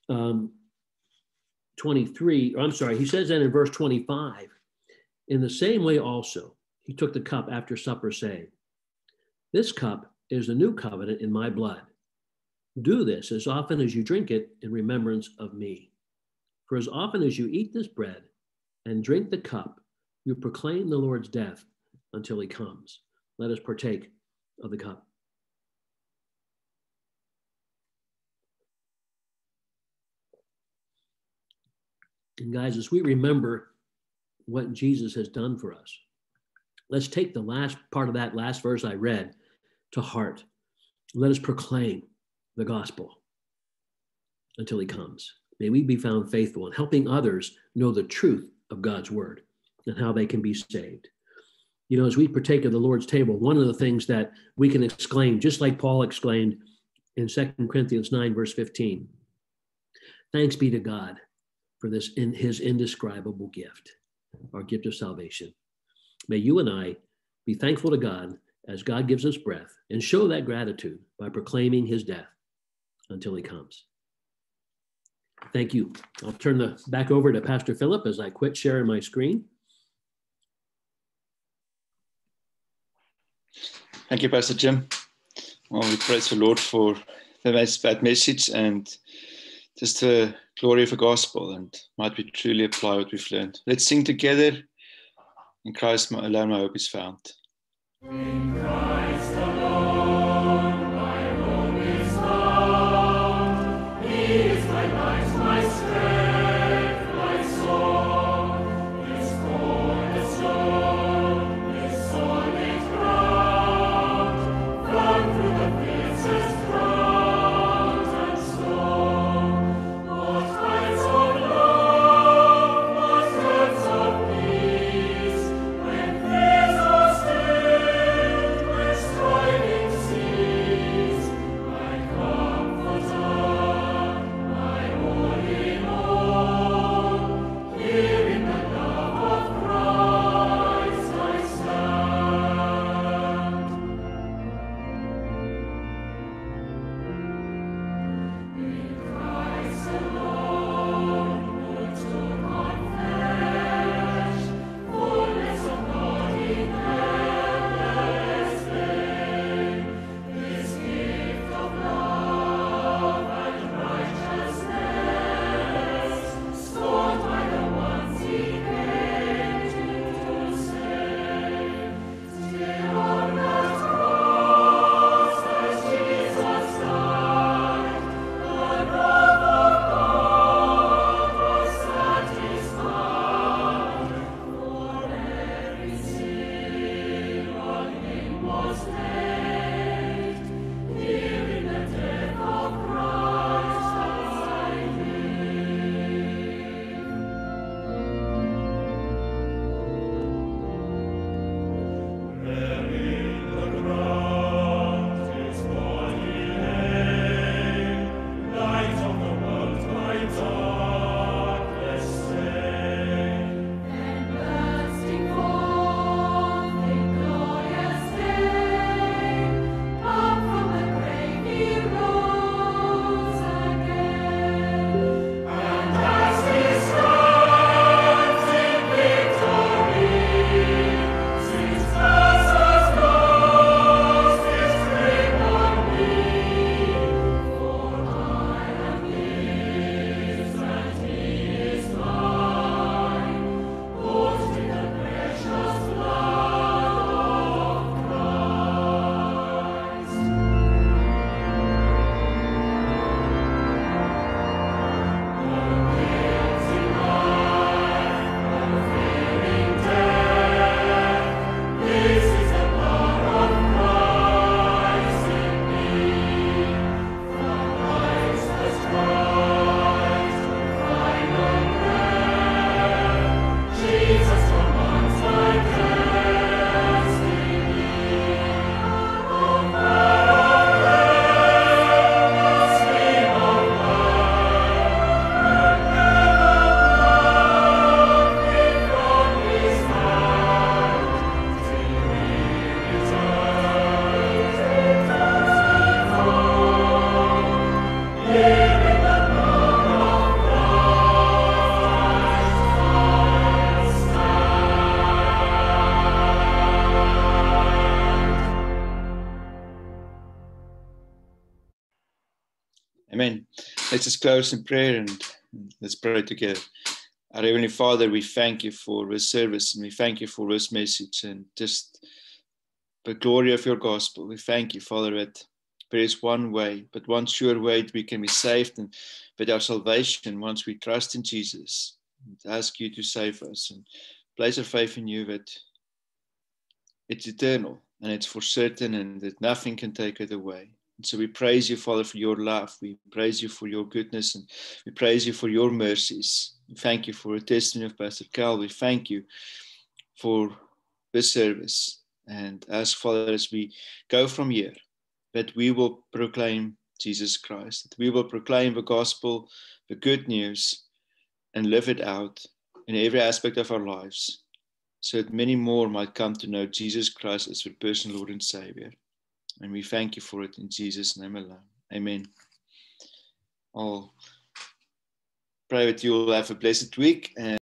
23, he says then in verse 25, in the same way also, he took the cup after supper, saying, this cup is the new covenant in my blood. Do this as often as you drink it in remembrance of me. For as often as you eat this bread and drink the cup, you proclaim the Lord's death until he comes. Let us partake of the cup. And guys, as we remember what Jesus has done for us, let's take the last part of that last verse I read to heart. Let us proclaim the gospel until he comes. May we be found faithful in helping others know the truth of God's word and how they can be saved. You know, as we partake of the Lord's table, one of the things that we can exclaim, just like Paul exclaimed in 2 Corinthians 9, verse 15, thanks be to God for this in his indescribable gift, our gift of salvation. May you and I be thankful to God as God gives us breath and show that gratitude by proclaiming his death until he comes. Thank you. I'll turn back over to Pastor Philip as I quit sharing my screen. Thank you, Pastor Jim. Well, we praise the Lord for that message and just the glory of the gospel, and might we truly apply what we've learned. Let's sing together. In Christ alone my hope is found. In Christ alone my hope is found. He is my light, my strength, my song. His cornerstone, his solid ground, firm through the fiercest drought and storm. What heights of love, what depths of peace, when fears are stilled, when striving cease. My comforter, my all in all, here in the love of Christ I stand. In Christ alone, who took on flesh, fullness of God in helpless babe, this gift of love and righteousness, scorned by the ones he came to save. Still on that cross as Jesus died, the wrath of God was satisfied. For every sin on him was laid. Here in the death of Christ I live. There in the ground his body lay, light of the world, my darkness stay. Then bursting forth in glorious day, up from the grave he rose again. And as he stands in victory, since verses lost his grip on me, for I am his and he is mine, bought with the precious blood of Christ. No guilt in life, no fear in death, this is the blood of Christ in me. From life's first rise to final breath, Jesus commands my destiny. Oh, God of love, the stream of love, and never pluck me from his hand, till we return to dusty throne. Here in the love of Christ I stand. Amen. Let's just close in prayer and let's pray together. Our Heavenly Father, we thank you for this service and we thank you for this message and just the glory of your gospel. We thank you, Father, that there is one way, but one sure way that we can be saved, and but our salvation once we trust in Jesus. and ask you to save us and place our faith in you that it's eternal and it's for certain and that nothing can take it away. And so we praise you, Father, for your love. We praise you for your goodness, and we praise you for your mercies. We thank you for a testimony of Pastor Cal. We thank you for this service, and ask, Father, as we go from here, that we will proclaim Jesus Christ, that we will proclaim the gospel, the good news, and live it out in every aspect of our lives, so that many more might come to know Jesus Christ as their personal Lord and Savior. And we thank you for it in Jesus' name alone. Amen. I'll pray that you will have a blessed week. And